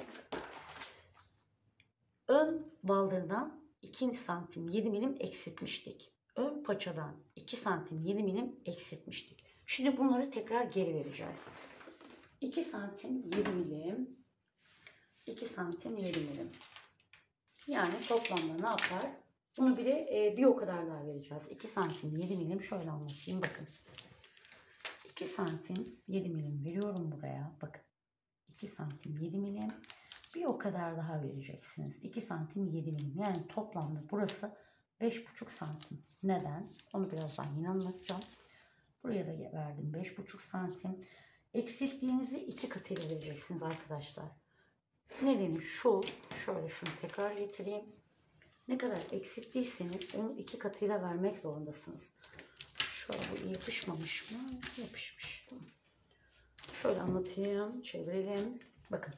Ön baldırdan 2 santim 7 milim eksiltmiştik. Ön paçadan 2 santim 7 milim eksiltmiştik. Şimdi bunları tekrar geri vereceğiz. 2 santim 7 milim. 2 santim 7 milim. Yani toplamda ne yapar? Bunu bir de bir o kadar daha vereceğiz. 2 santim 7 milim şöyle anlatayım bakın. 2 santim 7 milim veriyorum buraya. Bakın. 2 santim 7 milim. Bir o kadar daha vereceksiniz. 2 santim 7 milim. Yani toplamda burası 5,5 santim. Neden? Onu birazdan yine anlatacağım. Buraya da verdim 5,5 santim. Eksilttiğinizi 2 katıyla vereceksiniz arkadaşlar. Ne demiş şu? Şöyle şunu tekrar getireyim. Ne kadar eksilttiyseniz onu 2 katıyla vermek zorundasınız. Şöyle bu yapışmamış mı? Yapışmış. Tamam. Şöyle anlatayım. Çevirelim. Bakın.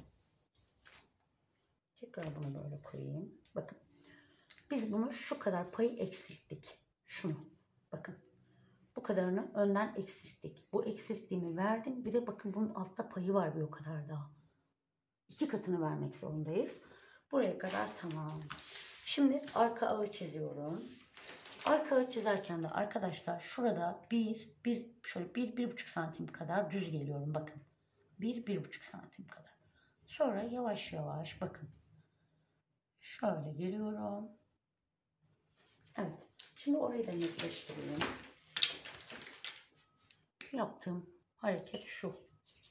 Tekrar bunu böyle koyayım. Bakın. Biz bunu şu kadar payı eksilttik. Şunu. Bakın. Bu kadarını önden eksilttik. Bu eksilttiğimi verdim. Bir de bakın bunun altta payı var bir o kadar daha. 2 katını vermek zorundayız. Buraya kadar tamam. Şimdi arka ağı çiziyorum. Arka ağı çizerken de arkadaşlar şurada şöyle 1,5 santim kadar düz geliyorum. Bakın. 1,5 santim kadar. Sonra yavaş yavaş bakın. Şöyle geliyorum. Evet. Şimdi orayı da netleştireyim. Yaptığım hareket şu.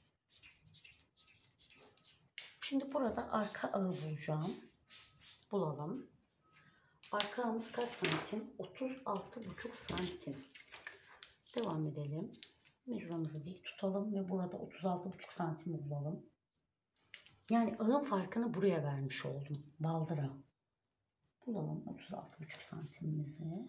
Şimdi burada arka ağı bulacağım. Bulalım. Arka ağımız kaç santim? 36,5 santim. Devam edelim. Mecramızı dik tutalım ve burada 36,5 santim bulalım. Yani ağın farkını buraya vermiş oldum. Baldıra. Bulalım 36,5 santimimizi.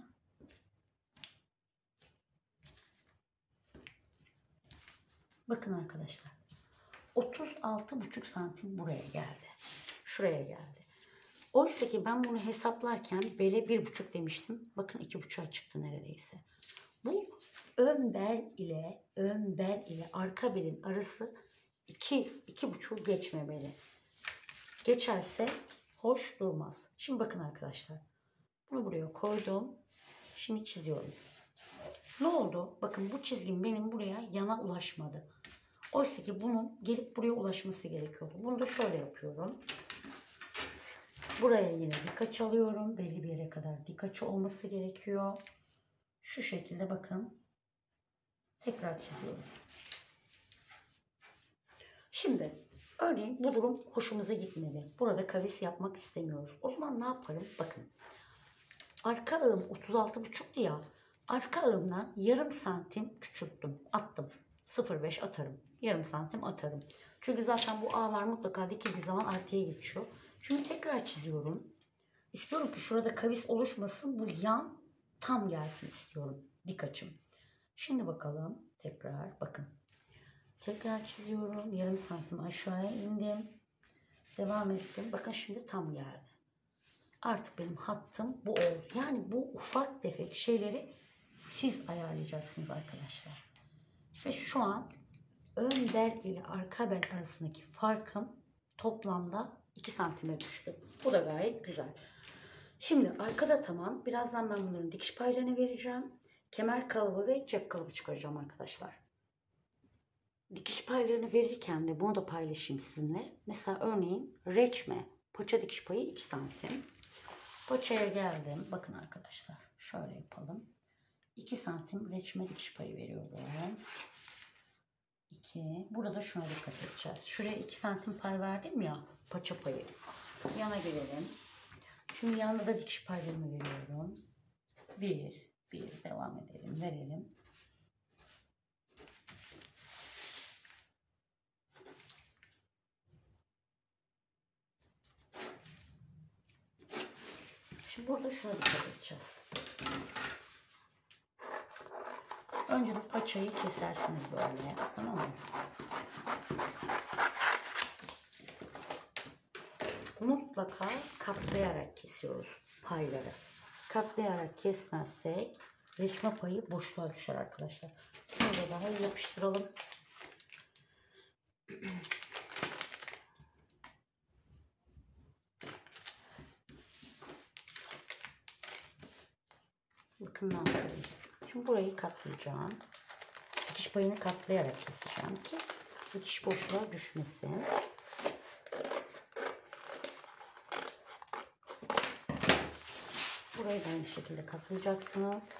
Bakın arkadaşlar. 36,5 santim buraya geldi. Şuraya geldi. Oysa ki ben bunu hesaplarken bele 1,5 demiştim. Bakın 2,5'a çıktı neredeyse. Bu ön bel ile arka belin arası 2,5 geçmemeli. Geçerse hoş durmaz. Şimdi bakın arkadaşlar. Bunu buraya koydum. Şimdi çiziyorum. Ne oldu? Bakın bu çizgim benim buraya yana ulaşmadı. Oysa ki bunun gelip buraya ulaşması gerekiyordu. Bunu da şöyle yapıyorum. Buraya yine dik açı alıyorum. Belli bir yere kadar dik açı olması gerekiyor. Şu şekilde bakın. Tekrar çiziyorum. Şimdi örneğin bu durum hoşumuza gitmedi. Burada kavis yapmak istemiyoruz. O zaman ne yaparım? Bakın. Arka ağım 36,5'tu ya. arka ağımdan yarım santim küçülttüm. Attım. 0,5 atarım. Yarım santim atarım. Çünkü zaten bu ağlar mutlaka dikildiği zaman artıya geçiyor. Şimdi tekrar çiziyorum. İstiyorum ki şurada kavis oluşmasın. Bu yan tam gelsin istiyorum. Dik açım. Şimdi bakalım. Tekrar bakın. Tekrar çiziyorum. Yarım santim aşağıya indim. Devam ettim. Bakın şimdi tam geldi. Artık benim hattım bu oldu. Yani bu ufak tefek şeyleri siz ayarlayacaksınız arkadaşlar. Ve şu an ön bel ile arka bel arasındaki farkım toplamda 2 santime düştü. Bu da gayet güzel. Şimdi arkada tamam. Birazdan ben bunların dikiş paylarını vereceğim. Kemer kalıbı ve cep kalıbı çıkaracağım arkadaşlar. Dikiş paylarını verirken de bunu da paylaşayım sizinle. Mesela örneğin reçme paça dikiş payı 2 santim. Paçaya geldim. Bakın arkadaşlar. Şöyle yapalım. 2 santim reçme dikiş payı veriyorum. 2. Burada şuna dikkat edeceğiz. Şuraya 2 santim pay verdim ya. Paça payı. Yana gelelim. Şimdi yanında da dikiş paylarımı veriyorum. 1. Devam edelim. Verelim. Şimdi burada şuna dikkat edeceğiz. Önce bu paçayı kesersiniz böyle. Tamam mı? Mutlaka katlayarak kesiyoruz payları. Katlayarak kesmezsek reçme payı boşluğa düşer arkadaşlar. Şunu da daha iyi yapıştıralım. Bakın ne yapıyorum. Şimdi burayı katlayacağım. Dikiş payını katlayarak keseceğim ki dikiş boşluğa düşmesin. Burayı da aynı şekilde katlayacaksınız.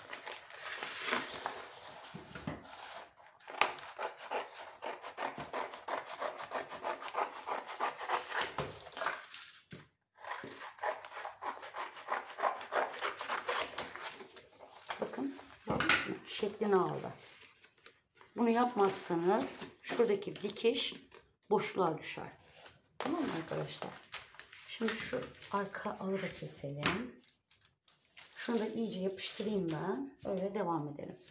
Bakın şeklini aldı. Bunu yapmazsanız şuradaki dikiş boşluğa düşer. Tamam mı arkadaşlar? Şimdi şu arka ağı da keselim. Şunu da iyice yapıştırayım ben. Öyle devam edelim.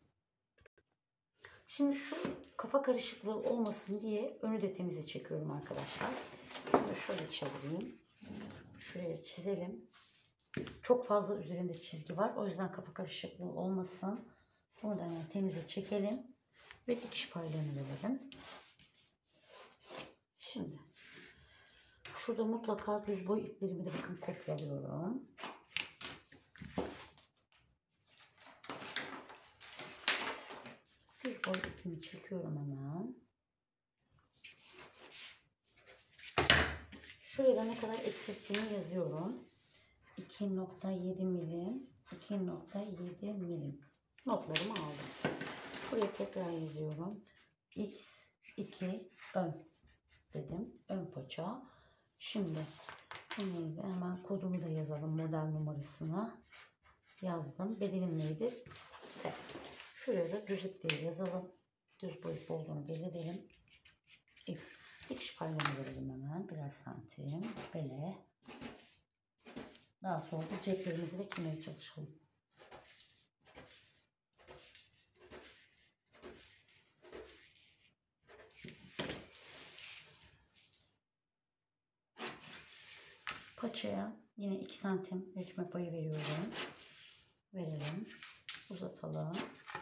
Şimdi şu kafa karışıklığı olmasın diye önü de temize çekiyorum arkadaşlar. Bunu şöyle çevireyim. Şuraya çizelim. Çok fazla üzerinde çizgi var. O yüzden kafa karışıklığı olmasın. Buradan yani temize çekelim. Ve dikiş paylarını verelim. Şimdi şurada mutlaka düz boy iplerimi de bakın kopyalıyorum. Düz boy ipimi çekiyorum hemen. Şuraya da ne kadar eksilttiğimi yazıyorum. 2,7 milim, 2,7 milim. Notlarımı aldım. Buraya tekrar yazıyorum. X2 ön dedim. Ön paça. Şimdi neydi? Hemen kodumu da yazalım. Model numarasını yazdım. Bedenim neydi? S. Şuraya da düz ip diye yazalım. Düz boyut olduğunu belirleyelim. İp. Dikiş paylarını verelim hemen. Birer santim. Bele. Daha sonra da ceplerimizi ve kemeri çalışalım. Paçaya yine 2 santim reçme payı veriyorum. Verelim. Uzatalım.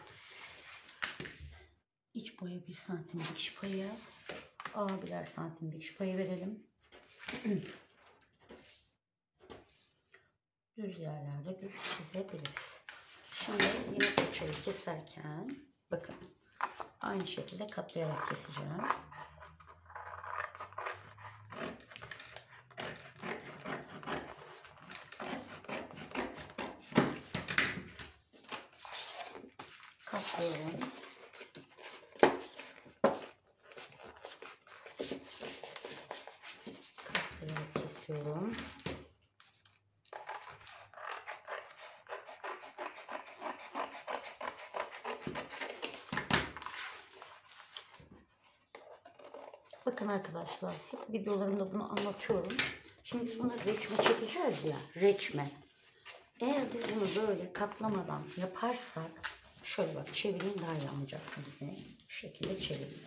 İç boya 1 santim dikiş payı. Ağa birer santim dikiş payı verelim. Düz yerlerde düz çizebiliriz. Şimdi yine paçayı keserken bakın aynı şekilde katlayarak keseceğim. Katlıyorum. Katlayarak kesiyorum. Bakın arkadaşlar, hep videolarımda bunu anlatıyorum. Şimdi biz buna reçme çekeceğiz ya, reçme. Eğer biz bunu böyle katlamadan yaparsak, şöyle bak çevireyim daha iyi anlayacaksınız. Şu şekilde çevireyim.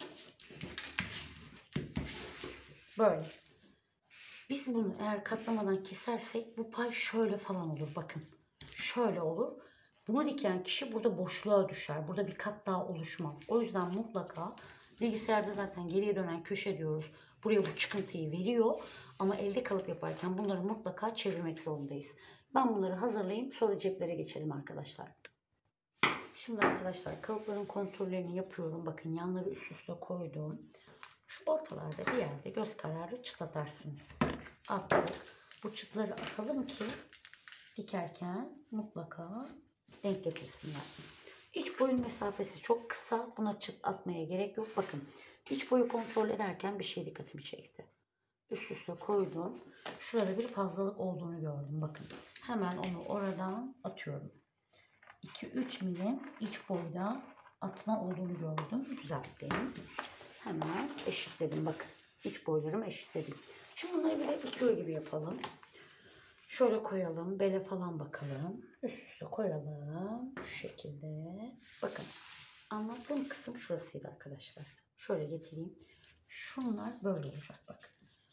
Böyle. Biz bunu eğer katlamadan kesersek bu pay şöyle falan olur. Bakın. Şöyle olur. Bunu diken kişi burada boşluğa düşer. Burada bir kat daha oluşmaz. O yüzden mutlaka bilgisayarda zaten geriye dönen köşe diyoruz. Buraya bu çıkıntıyı veriyor. Ama elde kalıp yaparken bunları mutlaka çevirmek zorundayız. Ben bunları hazırlayayım. Sonra ceplere geçelim arkadaşlar. Şimdi arkadaşlar kalıpların kontrollerini yapıyorum. Bakın yanları üst üste koydum. Şu ortalarda bir yerde göz kararı çıt atarsınız. Attık. Bu çıtları atalım ki dikerken mutlaka denk getirsinler. İç boyun mesafesi çok kısa. Buna çıt atmaya gerek yok. Bakın iç boyu kontrol ederken bir şey dikkatimi çekti. Üst üste koydum. Şurada bir fazlalık olduğunu gördüm. Bakın hemen onu oradan atıyorum. 2-3 milim iç boyda atma olduğunu gördüm. Düzelttim. Hemen eşitledim. Bakın iç boylarımı eşitledim. Şimdi bunları bir de bitiyor gibi yapalım. Şöyle koyalım. Bele falan bakalım. Üst üste koyalım. Şu şekilde. Bakın anlattığım kısım şurasıydı arkadaşlar. Şöyle getireyim. Şunlar böyle olacak bak.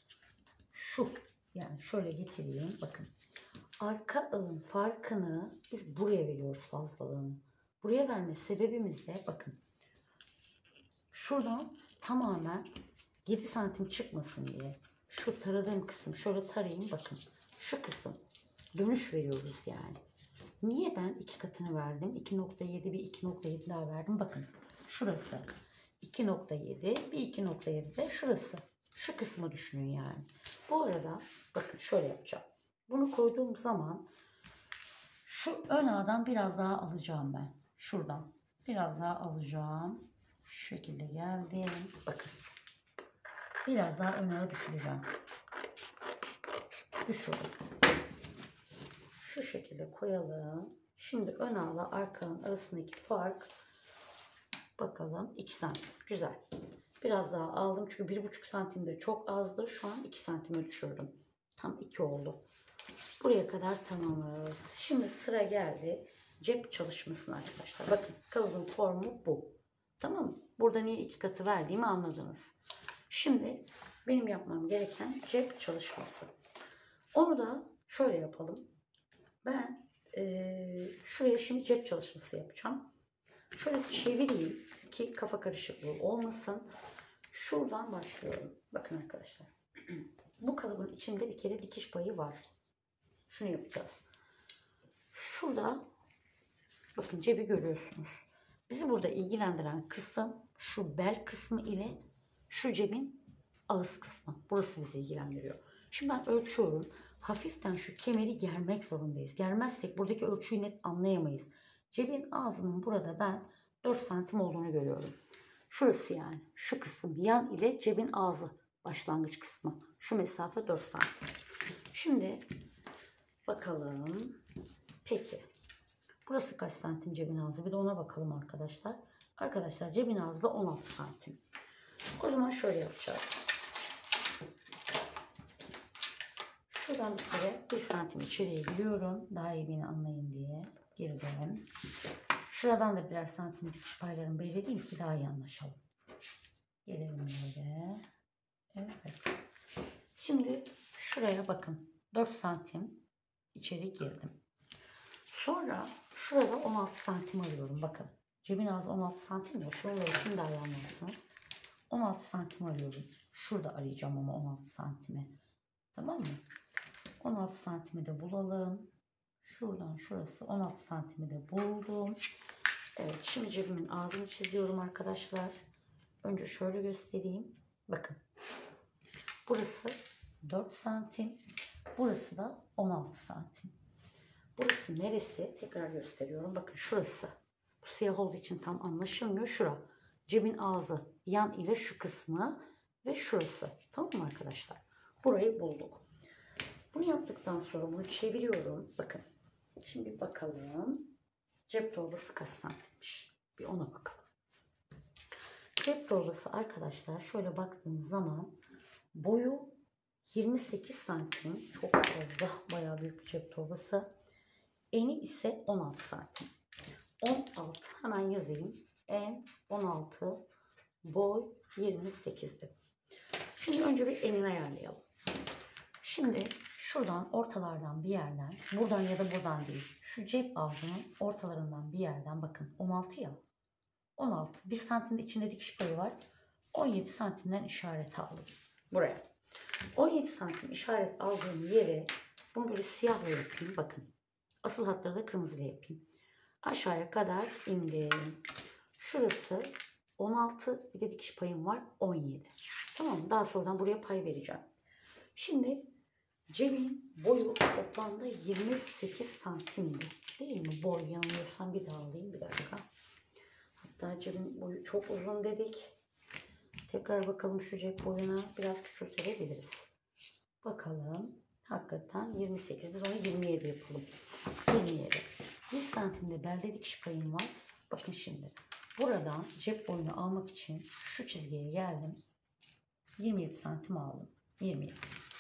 Şu yani şöyle getireyim. Bakın. Arka ağın farkını biz buraya veriyoruz fazlalığını. Buraya verme sebebimiz de bakın. Şuradan tamamen 7 santim çıkmasın diye. Şu taradığım kısım şöyle tarayayım bakın. Şu kısım dönüş veriyoruz yani. Niye ben 2 katını verdim? 2.7 bir 2.7 daha verdim. Bakın şurası 2.7 bir 2.7 de şurası. Şu kısmı düşünün yani. Bu arada bakın şöyle yapacağım. Bunu koyduğum zaman şu ön ağdan biraz daha alacağım ben. Şuradan biraz daha alacağım. Şu şekilde geldim. Bakın. Biraz daha ön ağa düşüreceğim. Düşürdüm. Şu şekilde koyalım. Şimdi ön ağla arkanın arasındaki fark bakalım 2 santim. Güzel. Biraz daha aldım çünkü 1,5 santim de çok azdı. Şu an 2 santime düşürdüm. Tam 2 oldu. Buraya kadar tamamız. Şimdi sıra geldi cep çalışmasına arkadaşlar. Bakın kalıbın formu bu. Tamam mı? Burada niye 2 katı verdiğimi anladınız. Şimdi benim yapmam gereken cep çalışması. Onu da şöyle yapalım. Ben şuraya şimdi cep çalışması yapacağım. Şöyle çevireyim ki kafa karışıklığı olmasın. Şuradan başlıyorum. Bakın arkadaşlar. Bu kalıbın içinde bir kere dikiş payı var. Şunu yapacağız. Şurada bakın cebi görüyorsunuz. Bizi burada ilgilendiren kısım şu bel kısmı ile şu cebin ağız kısmı. Burası bizi ilgilendiriyor. Şimdi ben ölçüyorum. Hafiften şu kemeri germek zorundayız. Germezsek buradaki ölçüyü net anlayamayız. Cebin ağzının burada ben 4 santim olduğunu görüyorum. Şurası yani. Şu kısım yan ile cebin ağzı başlangıç kısmı. Şu mesafe 4 santim. Şimdi bakalım. Peki. Burası kaç santim cebin ağzı? Bir de ona bakalım arkadaşlar. Arkadaşlar cebin ağzı da 16 santim. O zaman şöyle yapacağız. Şuradan bir kere 1 santim içeriye giriyorum. Daha iyi beni anlayın diye. Girdim. Şuradan da birer santim dikiş paylarını belirleyeyim ki daha iyi anlaşalım. Gelelim böyle. Evet. Şimdi şuraya bakın. 4 santim içeri girdim. Sonra şurada 16 santim alıyorum. Bakın. Cebin ağzı 16 santim ya. Şuraları şimdi daha iyi anlarsınız. 16 santim arıyorum. Şurada arayacağım ama 16 santime. Tamam mı? 16 santimi de bulalım. Şuradan şurası 16 santimi de buldum. Evet, şimdi cebimin ağzını çiziyorum arkadaşlar. Önce şöyle göstereyim. Bakın. Burası 4 santim. Burası da 16 santim. Burası neresi? Tekrar gösteriyorum. Bakın şurası. Bu siyah olduğu için tam anlaşılmıyor. Şura. Cebin ağzı yan ile şu kısmı ve şurası. Tamam mı arkadaşlar? Burayı bulduk. Bunu yaptıktan sonra bunu çeviriyorum. Bakın. Şimdi bakalım. Cep torbası kaç santimmiş? Bir ona bakalım. Cep torbası arkadaşlar şöyle baktığımız zaman boyu 28 santim. Çok fazla, bayağı büyük bir cep torbası. Eni ise 16 santim. 16 hemen yazayım. En 16, boy 28'di. Şimdi önce bir enini ayarlayalım. Şimdi şuradan ortalardan bir yerden, buradan ya da buradan değil, şu cep ağzının ortalarından bir yerden, bakın 16 ya. 16. 1 santimde içinde dikiş payı var. 17 santimden işaret aldım. Buraya. 17 santim işaret aldığım yere bunu böyle siyahla yapayım. Bakın. Asıl hatları da kırmızıyla yapayım. Aşağıya kadar indim. Şurası 16. Bir de dikiş payım var. 17. Tamam mı? Daha sonradan buraya pay vereceğim. Şimdi cebin boyu toplamda 28 santimdi. Değil mi? Boy, yanılıyorsam bir daha alayım. Bir dakika. Hatta cebin boyu çok uzun dedik. Tekrar bakalım şu cep boyuna. Biraz küçültebiliriz. Bakalım. Hakikaten 28. Biz onu 27 yapalım. 27. 1 santimde belde dikiş payım var. Bakın şimdi. Buradan cep boyunu almak için şu çizgiye geldim. 27 santim aldım. 27.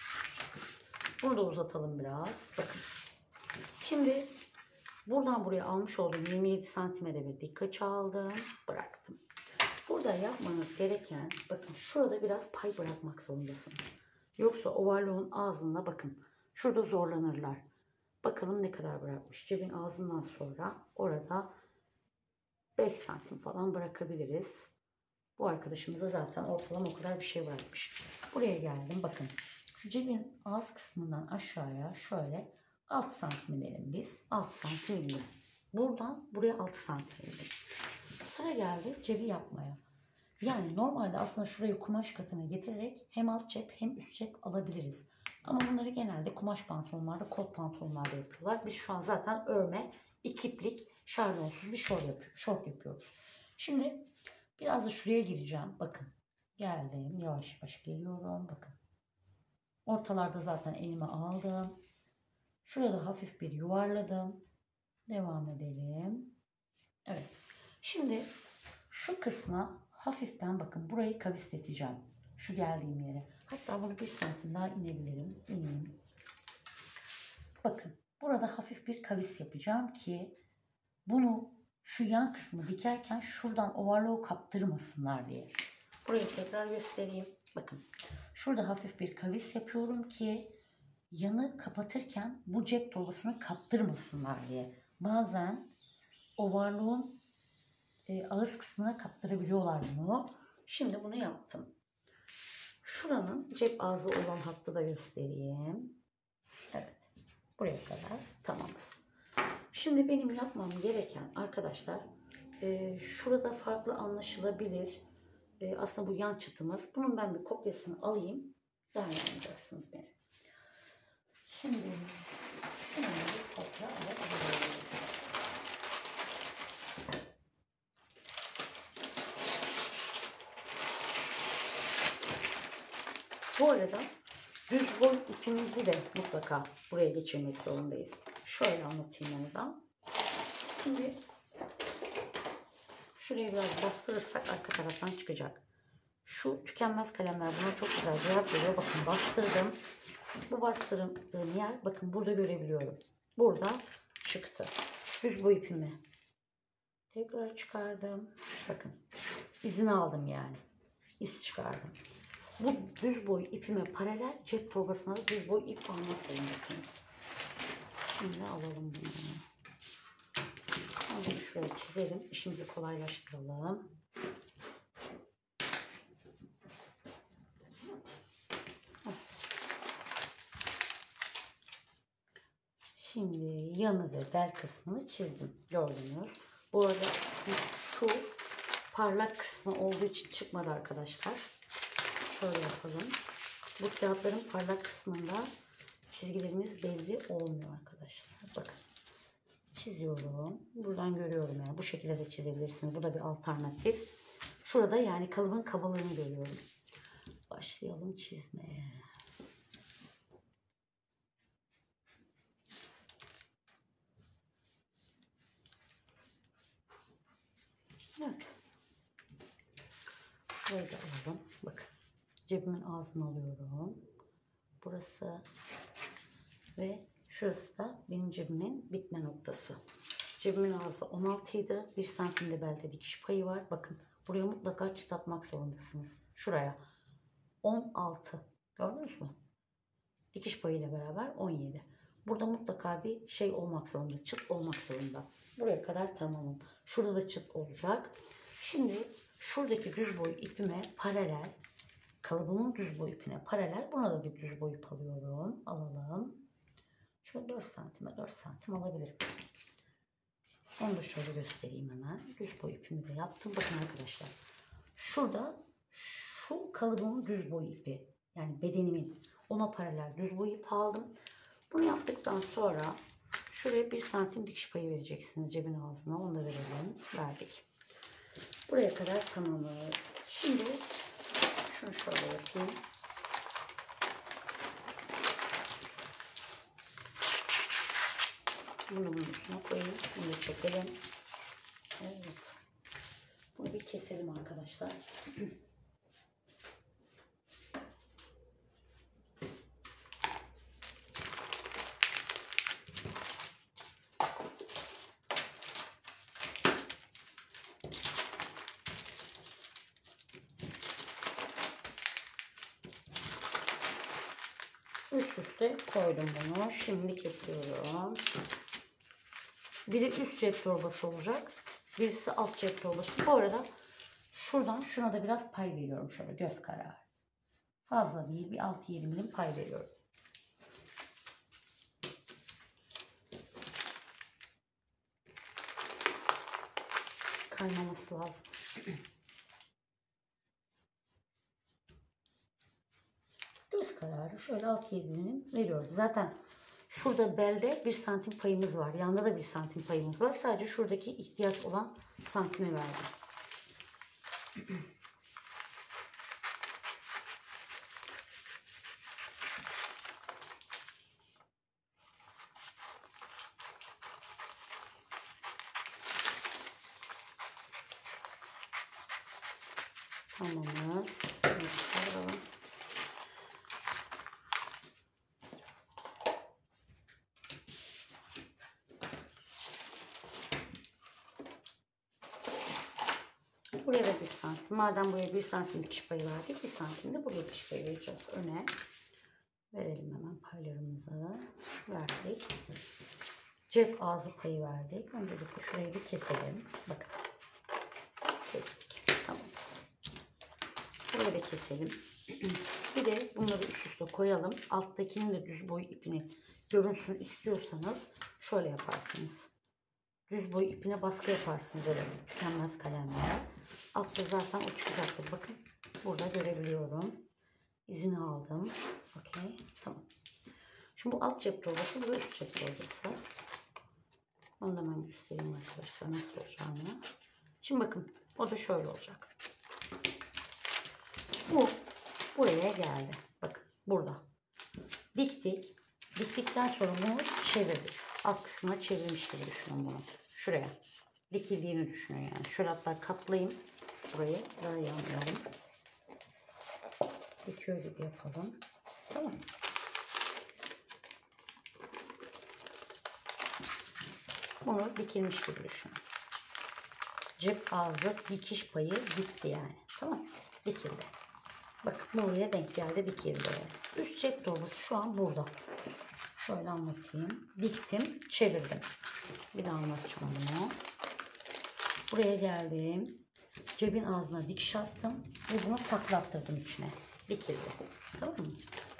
Bunu da uzatalım biraz. Bakın. Şimdi buradan buraya almış olduğum 27 santime de bir dik açı aldım. Bıraktım. Burada yapmanız gereken, bakın şurada biraz pay bırakmak zorundasınız. Yoksa ovarlığın ağzında bakın. Şurada zorlanırlar. Bakalım ne kadar bırakmış. Cebin ağzından sonra orada 5 santim falan bırakabiliriz. Bu arkadaşımıza zaten ortalama o kadar bir şey bırakmış. Buraya geldim. Bakın. Şu cebin ağız kısmından aşağıya şöyle 6 santim inelim biz. 6 santim indim. Buradan buraya 6 santim indim. Sıra geldi cebi yapmaya. Yani normalde aslında şurayı kumaş katına getirerek hem alt cep hem üst cep alabiliriz. Ama bunları genelde kumaş pantolonlarda, kot pantolonlarda yapıyorlar. Biz şu an zaten örme, ikiplik, şarjonsuz bir şort yapıyoruz. Şimdi biraz da şuraya gireceğim. Bakın geldim, yavaş yavaş geliyorum. Bakın ortalarda zaten elime aldım. Şurada hafif bir yuvarladım. Devam edelim. Evet. Şimdi şu kısma hafiften bakın burayı kavisleteceğim. Şu geldiğim yere. Hatta bunu 1 santim daha inebilirim. İneyim. Bakın burada hafif bir kavis yapacağım ki bunu şu yan kısmı dikerken şuradan ovarlığı kaptırmasınlar diye. Burayı tekrar göstereyim. Bakın şurada hafif bir kavis yapıyorum ki yanı kapatırken bu cep torbasını kaptırmasınlar diye. Bazen ovarlığın ağız kısmına kaptırabiliyorlar bunu. Şimdi bunu yaptım. Şuranın cep ağzı olan hattı da göstereyim. Evet. Buraya kadar tamamız. Şimdi benim yapmam gereken arkadaşlar şurada farklı anlaşılabilir. Aslında bu yan çıtımız. Bunun ben bir kopyasını alayım. Daha iyi anlayacaksınız beni. Şimdi şunu bir kopya alabiliriz. Bu arada düz boy ipimizi de mutlaka buraya geçirmek zorundayız. Şöyle anlatayım onu da. Şimdi şuraya biraz bastırırsak arka taraftan çıkacak. Şu tükenmez kalemler buna çok güzel cevap veriyor. Bakın bastırdım. Bu bastırdığım yer bakın burada görebiliyorum. Burada çıktı. Düz boy ipimi tekrar çıkardım. Bakın izini aldım yani. İz çıkardım. Bu düz boy ipime paralel cep torbasına da düz boy ip almak zorundasınız. Şimdi alalım bunu. Şimdi şuraya çizelim. İşimizi kolaylaştıralım. Şimdi yanı ve bel kısmını çizdim. Gördünüz. Bu arada şu parlak kısmı olduğu için çıkmadı arkadaşlar. Şöyle yapalım. Bu kağıtların parlak kısmında çizgilerimiz belli olmuyor arkadaşlar. Bakın. Çiziyorum. Buradan görüyorum yani. Bu şekilde de çizebilirsiniz. Bu da bir alternatif. Şurada yani kalıbın kabalığını görüyorum. Başlayalım çizmeye. Evet. Şöyle alalım. Bakın. Cebimin ağzını alıyorum. Burası ve şurası da benim cebimin bitme noktası. Cebimin ağzı 16 idi. 1 santimde belde dikiş payı var. Bakın buraya mutlaka çıt atmak zorundasınız. Şuraya 16. Gördünüz mü? Dikiş payıyla beraber 17. Burada mutlaka bir şey olmak zorunda. Çıt olmak zorunda. Buraya kadar tamamım. Şurada da çıt olacak. Şimdi şuradaki düz boy ipime paralel, kalıbımın düz boy ipine paralel, buna da bir düz boy ip alıyorum. Alalım. Şöyle 4 santime 4 santim alabilirim. Onu da şöyle göstereyim hemen. Düz boy ipimi de yaptım. Bakın arkadaşlar. Şurada şu kalıbımın düz boy ipi, yani bedenimin, ona paralel düz boy ip aldım. Bunu yaptıktan sonra şuraya 1 santim dikiş payı vereceksiniz cebin ağzına. Onu da verelim. Verdik. Buraya kadar tamamız. Şimdi şunu şöyle yapayım. Bunu bunun üstüne koyayım. Bunu da çekelim. Evet. Bunu bir keselim arkadaşlar. Üst üste koydum bunu. Şimdi kesiyorum. Biri üst cep torbası olacak. Birisi alt cep torbası. Bu arada şuradan şuna da biraz pay veriyorum. Şöyle göz kararı. Fazla değil. Bir 6-7 milim pay veriyorum. Kaynaması lazım. Göz kararı şöyle 6-7 milim veriyorum. Zaten şurada belde 1 santim payımız var. Yanda da 1 santim payımız var. Sadece şuradaki ihtiyaç olan santimi verdim. Tamamız. Buraya da 1 santim. Madem buraya 1 santim dikiş payı verdik, 1 santim de buraya dikiş payı vereceğiz. Öne verelim hemen paylarımızı. Verdik. Cep ağzı payı verdik. Öncelikle şurayı bir keselim. Bakın. Kestik. Tamam. Burayı da keselim. Bir de bunları üst üste koyalım. Alttakinin de düz boy ipini görünsün istiyorsanız şöyle yaparsınız. Düz boy ipine baskı yaparsınız öyle tükenmez kalemle. Altta zaten o çıkacaktır. Bakın burada görebiliyorum. İzini aldım. Okey. Tamam. Şimdi bu alt cep torbası, bu üst cep torbası. Onu da ben göstereyim arkadaşlar nasıl olacağını. Şimdi bakın o da şöyle olacak. Bu buraya geldi. Bakın burada. Diktik. Diktikten sonra bunu çevirdik. Alt kısmına çevirmiş gibi düşünün bunu. Şuraya. Dikildiğini düşünün yani. Şöyle hatta katlayayım. Burayı daha iyi anlayalım. Dikiyor gibi yapalım. Tamam. Bunu dikilmiş gibi düşünün. Cep ağzı dikiş payı gitti yani. Tamam. Dikildi. Bakın buraya denk geldi, dikildi. Üst cep torbası şu an burada. Şöyle anlatayım. Diktim, çevirdim. Bir daha anlatacağım bunu. Buraya geldim. Cebin ağzına dikiş attım. Ve bunu taklattırdım içine. Dikildi. Tamam mı?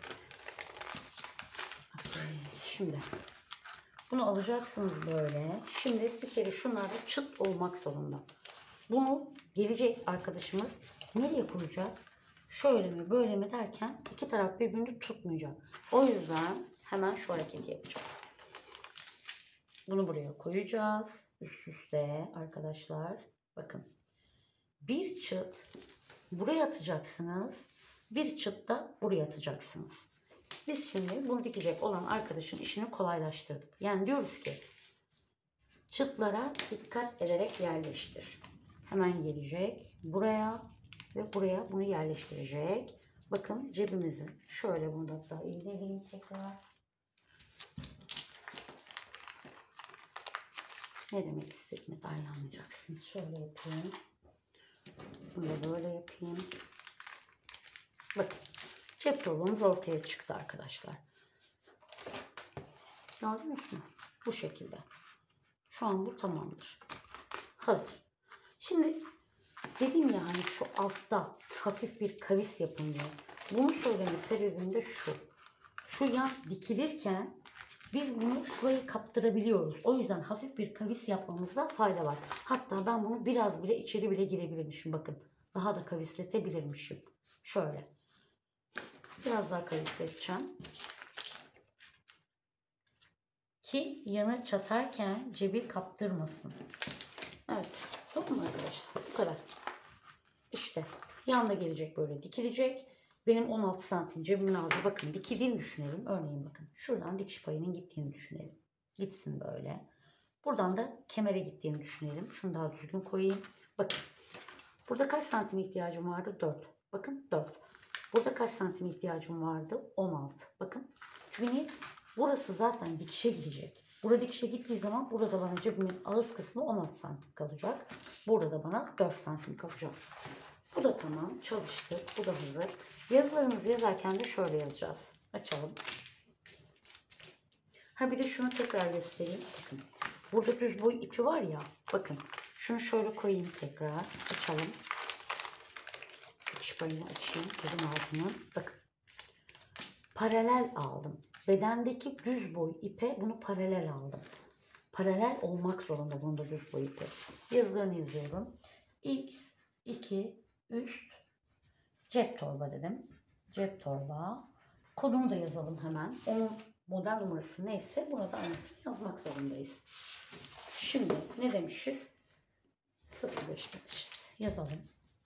Okay. Şimdi bunu alacaksınız böyle. Şimdi bir kere şunlar da çıt olmak zorunda. Bunu gelecek arkadaşımız nereye koyacak? Şöyle mi böyle mi derken iki taraf birbirini tutmayacak. O yüzden hemen şu hareketi yapacağız. Bunu buraya koyacağız. Üst üste arkadaşlar. Bakın. Bir çıt buraya atacaksınız. Bir çıt da buraya atacaksınız. Biz şimdi bunu dikecek olan arkadaşın işini kolaylaştırdık. Yani diyoruz ki çıtlara dikkat ederek yerleştir. Hemen gelecek. Buraya ve buraya bunu yerleştirecek. Bakın cebimizi şöyle, bunu da hatta iğneleyeyim tekrar. Ne demek istediğimi daha iyi anlayacaksınız. Şöyle yapayım. Bunu da böyle yapayım. Bakın cep dolabımız ortaya çıktı arkadaşlar. Gördünüz mü? Bu şekilde. Şu an bu tamamdır. Hazır. Şimdi dedim ya hani şu altta hafif bir kavis yapın diye. Bunu söyleme sebebim de şu. Şu yan dikilirken biz bunu şurayı kaptırabiliyoruz. O yüzden hafif bir kavis yapmamızda fayda var. Hatta ben bunu biraz bile içeri bile girebilirmişim. Bakın daha da kavisletebilirmişim. Şöyle. Biraz daha kavisleteceğim. Ki yanı çatarken cebi kaptırmasın. Evet. Tamam mı arkadaşlar? Bu kadar. İşte yanda gelecek, böyle dikilecek. Benim 16 santim cebimin ağzı bakın dikildiğini düşünelim. Örneğin bakın şuradan dikiş payının gittiğini düşünelim. Gitsin böyle. Buradan da kemere gittiğini düşünelim. Şunu daha düzgün koyayım. Bakın burada kaç santim ihtiyacım vardı? 4. Bakın 4. Burada kaç santim ihtiyacım vardı? 16. Bakın. Çünkü niye? Burası zaten dikişe gidecek. Burada dikişe gittiği zaman burada bana cebimin ağız kısmı 16 santim kalacak. Burada da bana 4 santim kalacak. Bu da tamam. Çalıştık. Bu da hazır. Yazılarımızı yazarken de şöyle yazacağız. Açalım. Ha bir de şunu tekrar göstereyim. Bakın. Burada düz boy ipi var ya. Bakın. Şunu şöyle koyayım tekrar. Açalım. Dikiş payını açayım. Dedim ağzını. Bakın. Paralel aldım. Bedendeki düz boy ipe bunu paralel aldım. Paralel olmak zorunda bunda düz boy ipi. Yazılarını yazıyorum. X, 2, üst, cep torba dedim. Cep torba. Kodunu da yazalım hemen. Onun model numarası neyse burada aynısını yazmak zorundayız. Şimdi ne demişiz? 05 demişiz. Yazalım.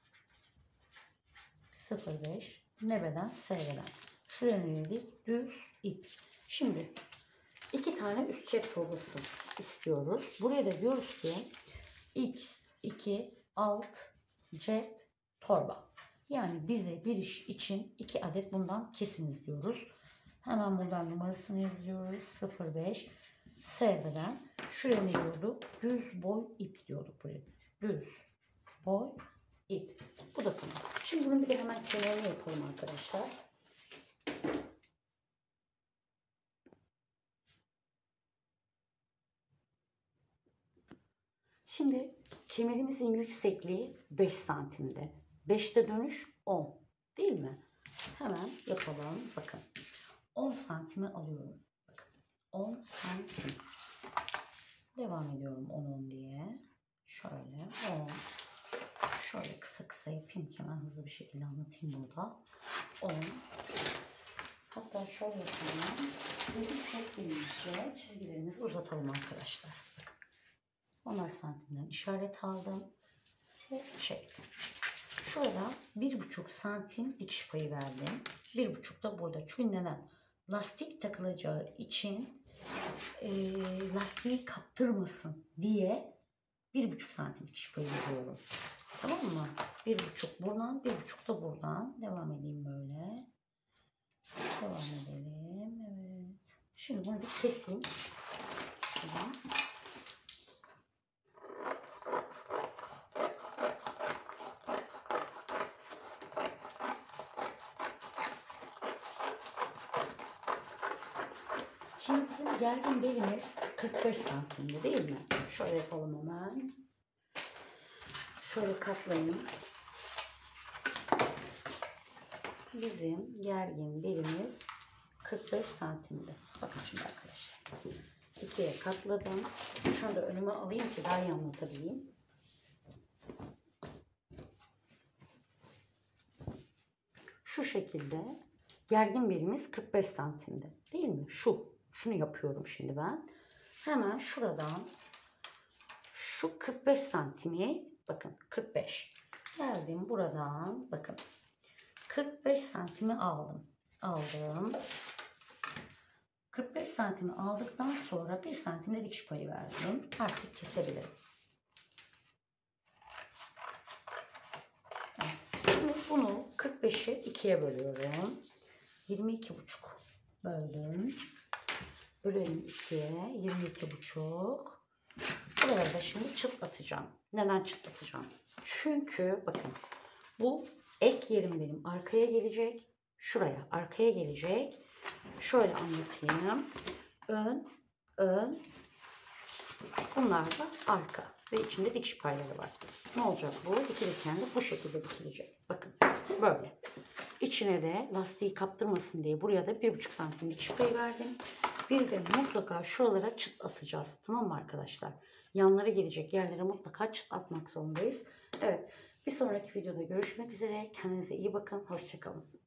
05. Ne beden? S beden. Şuraya ne dedik? Düz ip. Şimdi 2 tane üst cep torbası istiyoruz. Buraya da diyoruz ki X2 alt cep torba. Yani bize bir iş için 2 adet bundan kesiniz diyoruz. Hemen buradan numarasını yazıyoruz. 05 S beden. Şuraya ne diyorduk? Düz boy ip diyorduk buraya. Düz boy ip. Bu da tamam. Şimdi bunun bir de hemen kenarını yapalım arkadaşlar. Şimdi kemerimizin yüksekliği 5 santimde. 5'te dönüş 10. Değil mi? Hemen yapalım. Bakın. 10 santimi alıyorum. Bakın. 10 santim. Devam ediyorum 10 diye. Şöyle 10. Şöyle kısa kısa yapayım ki hemen hızlı bir şekilde anlatayım burada. 10. Hatta şöyle yapalım. Benim şeklimizle çizgilerimizi uzatalım arkadaşlar. Bakın. 10'ar santimden işaret aldım. Ve çektim. Şurada 1,5 santim dikiş payı verdim. 1,5 da burada. Çünkü neden? Lastik takılacağı için lastiği kaptırmasın diye 1,5 santim dikiş payı veriyorum. Tamam mı? 1,5 buradan, 1,5 da buradan. Devam edeyim böyle. Devam edelim. Evet. Şimdi bunu bir keseyim. Şuradan. Şimdi bizim gergin belimiz 45 santimde değil mi? Şöyle yapalım hemen. Şöyle katlayayım. Bizim gergin belimiz 45 santimde. Bakın şimdi arkadaşlar. 2'ye katladım. Şunu da önüme alayım ki daha iyi anlatabileyim. Şu şekilde gergin belimiz 45 santimde. Değil mi? Şunu yapıyorum şimdi ben. Hemen şuradan şu 45 santimi bakın 45. Geldim buradan bakın 45 santimi aldım. 45 santimi aldıktan sonra 1 santimde dikiş payı verdim. Artık kesebilirim. Evet. 45'i 2'ye bölüyorum. 22,5 böldüm. Bölelim 2'ye. 22,5. Buraları da şimdi çıtlatacağım. Neden çıtlatacağım? Çünkü bakın bu ek yerim benim arkaya gelecek. Şuraya arkaya gelecek. Şöyle anlatayım. Ön, ön. Bunlar da arka. Ve içinde dikiş payları var. Ne olacak bu? Dikilirken de bu şekilde dikilecek. Bakın böyle. İçine de lastiği kaptırmasın diye buraya da 1,5 santim dikiş payı verdim. Bir de mutlaka şuralara çıt atacağız. Tamam mı arkadaşlar? Yanlara gelecek yerlere mutlaka çıt atmak zorundayız. Evet. Bir sonraki videoda görüşmek üzere. Kendinize iyi bakın. Hoşça kalın.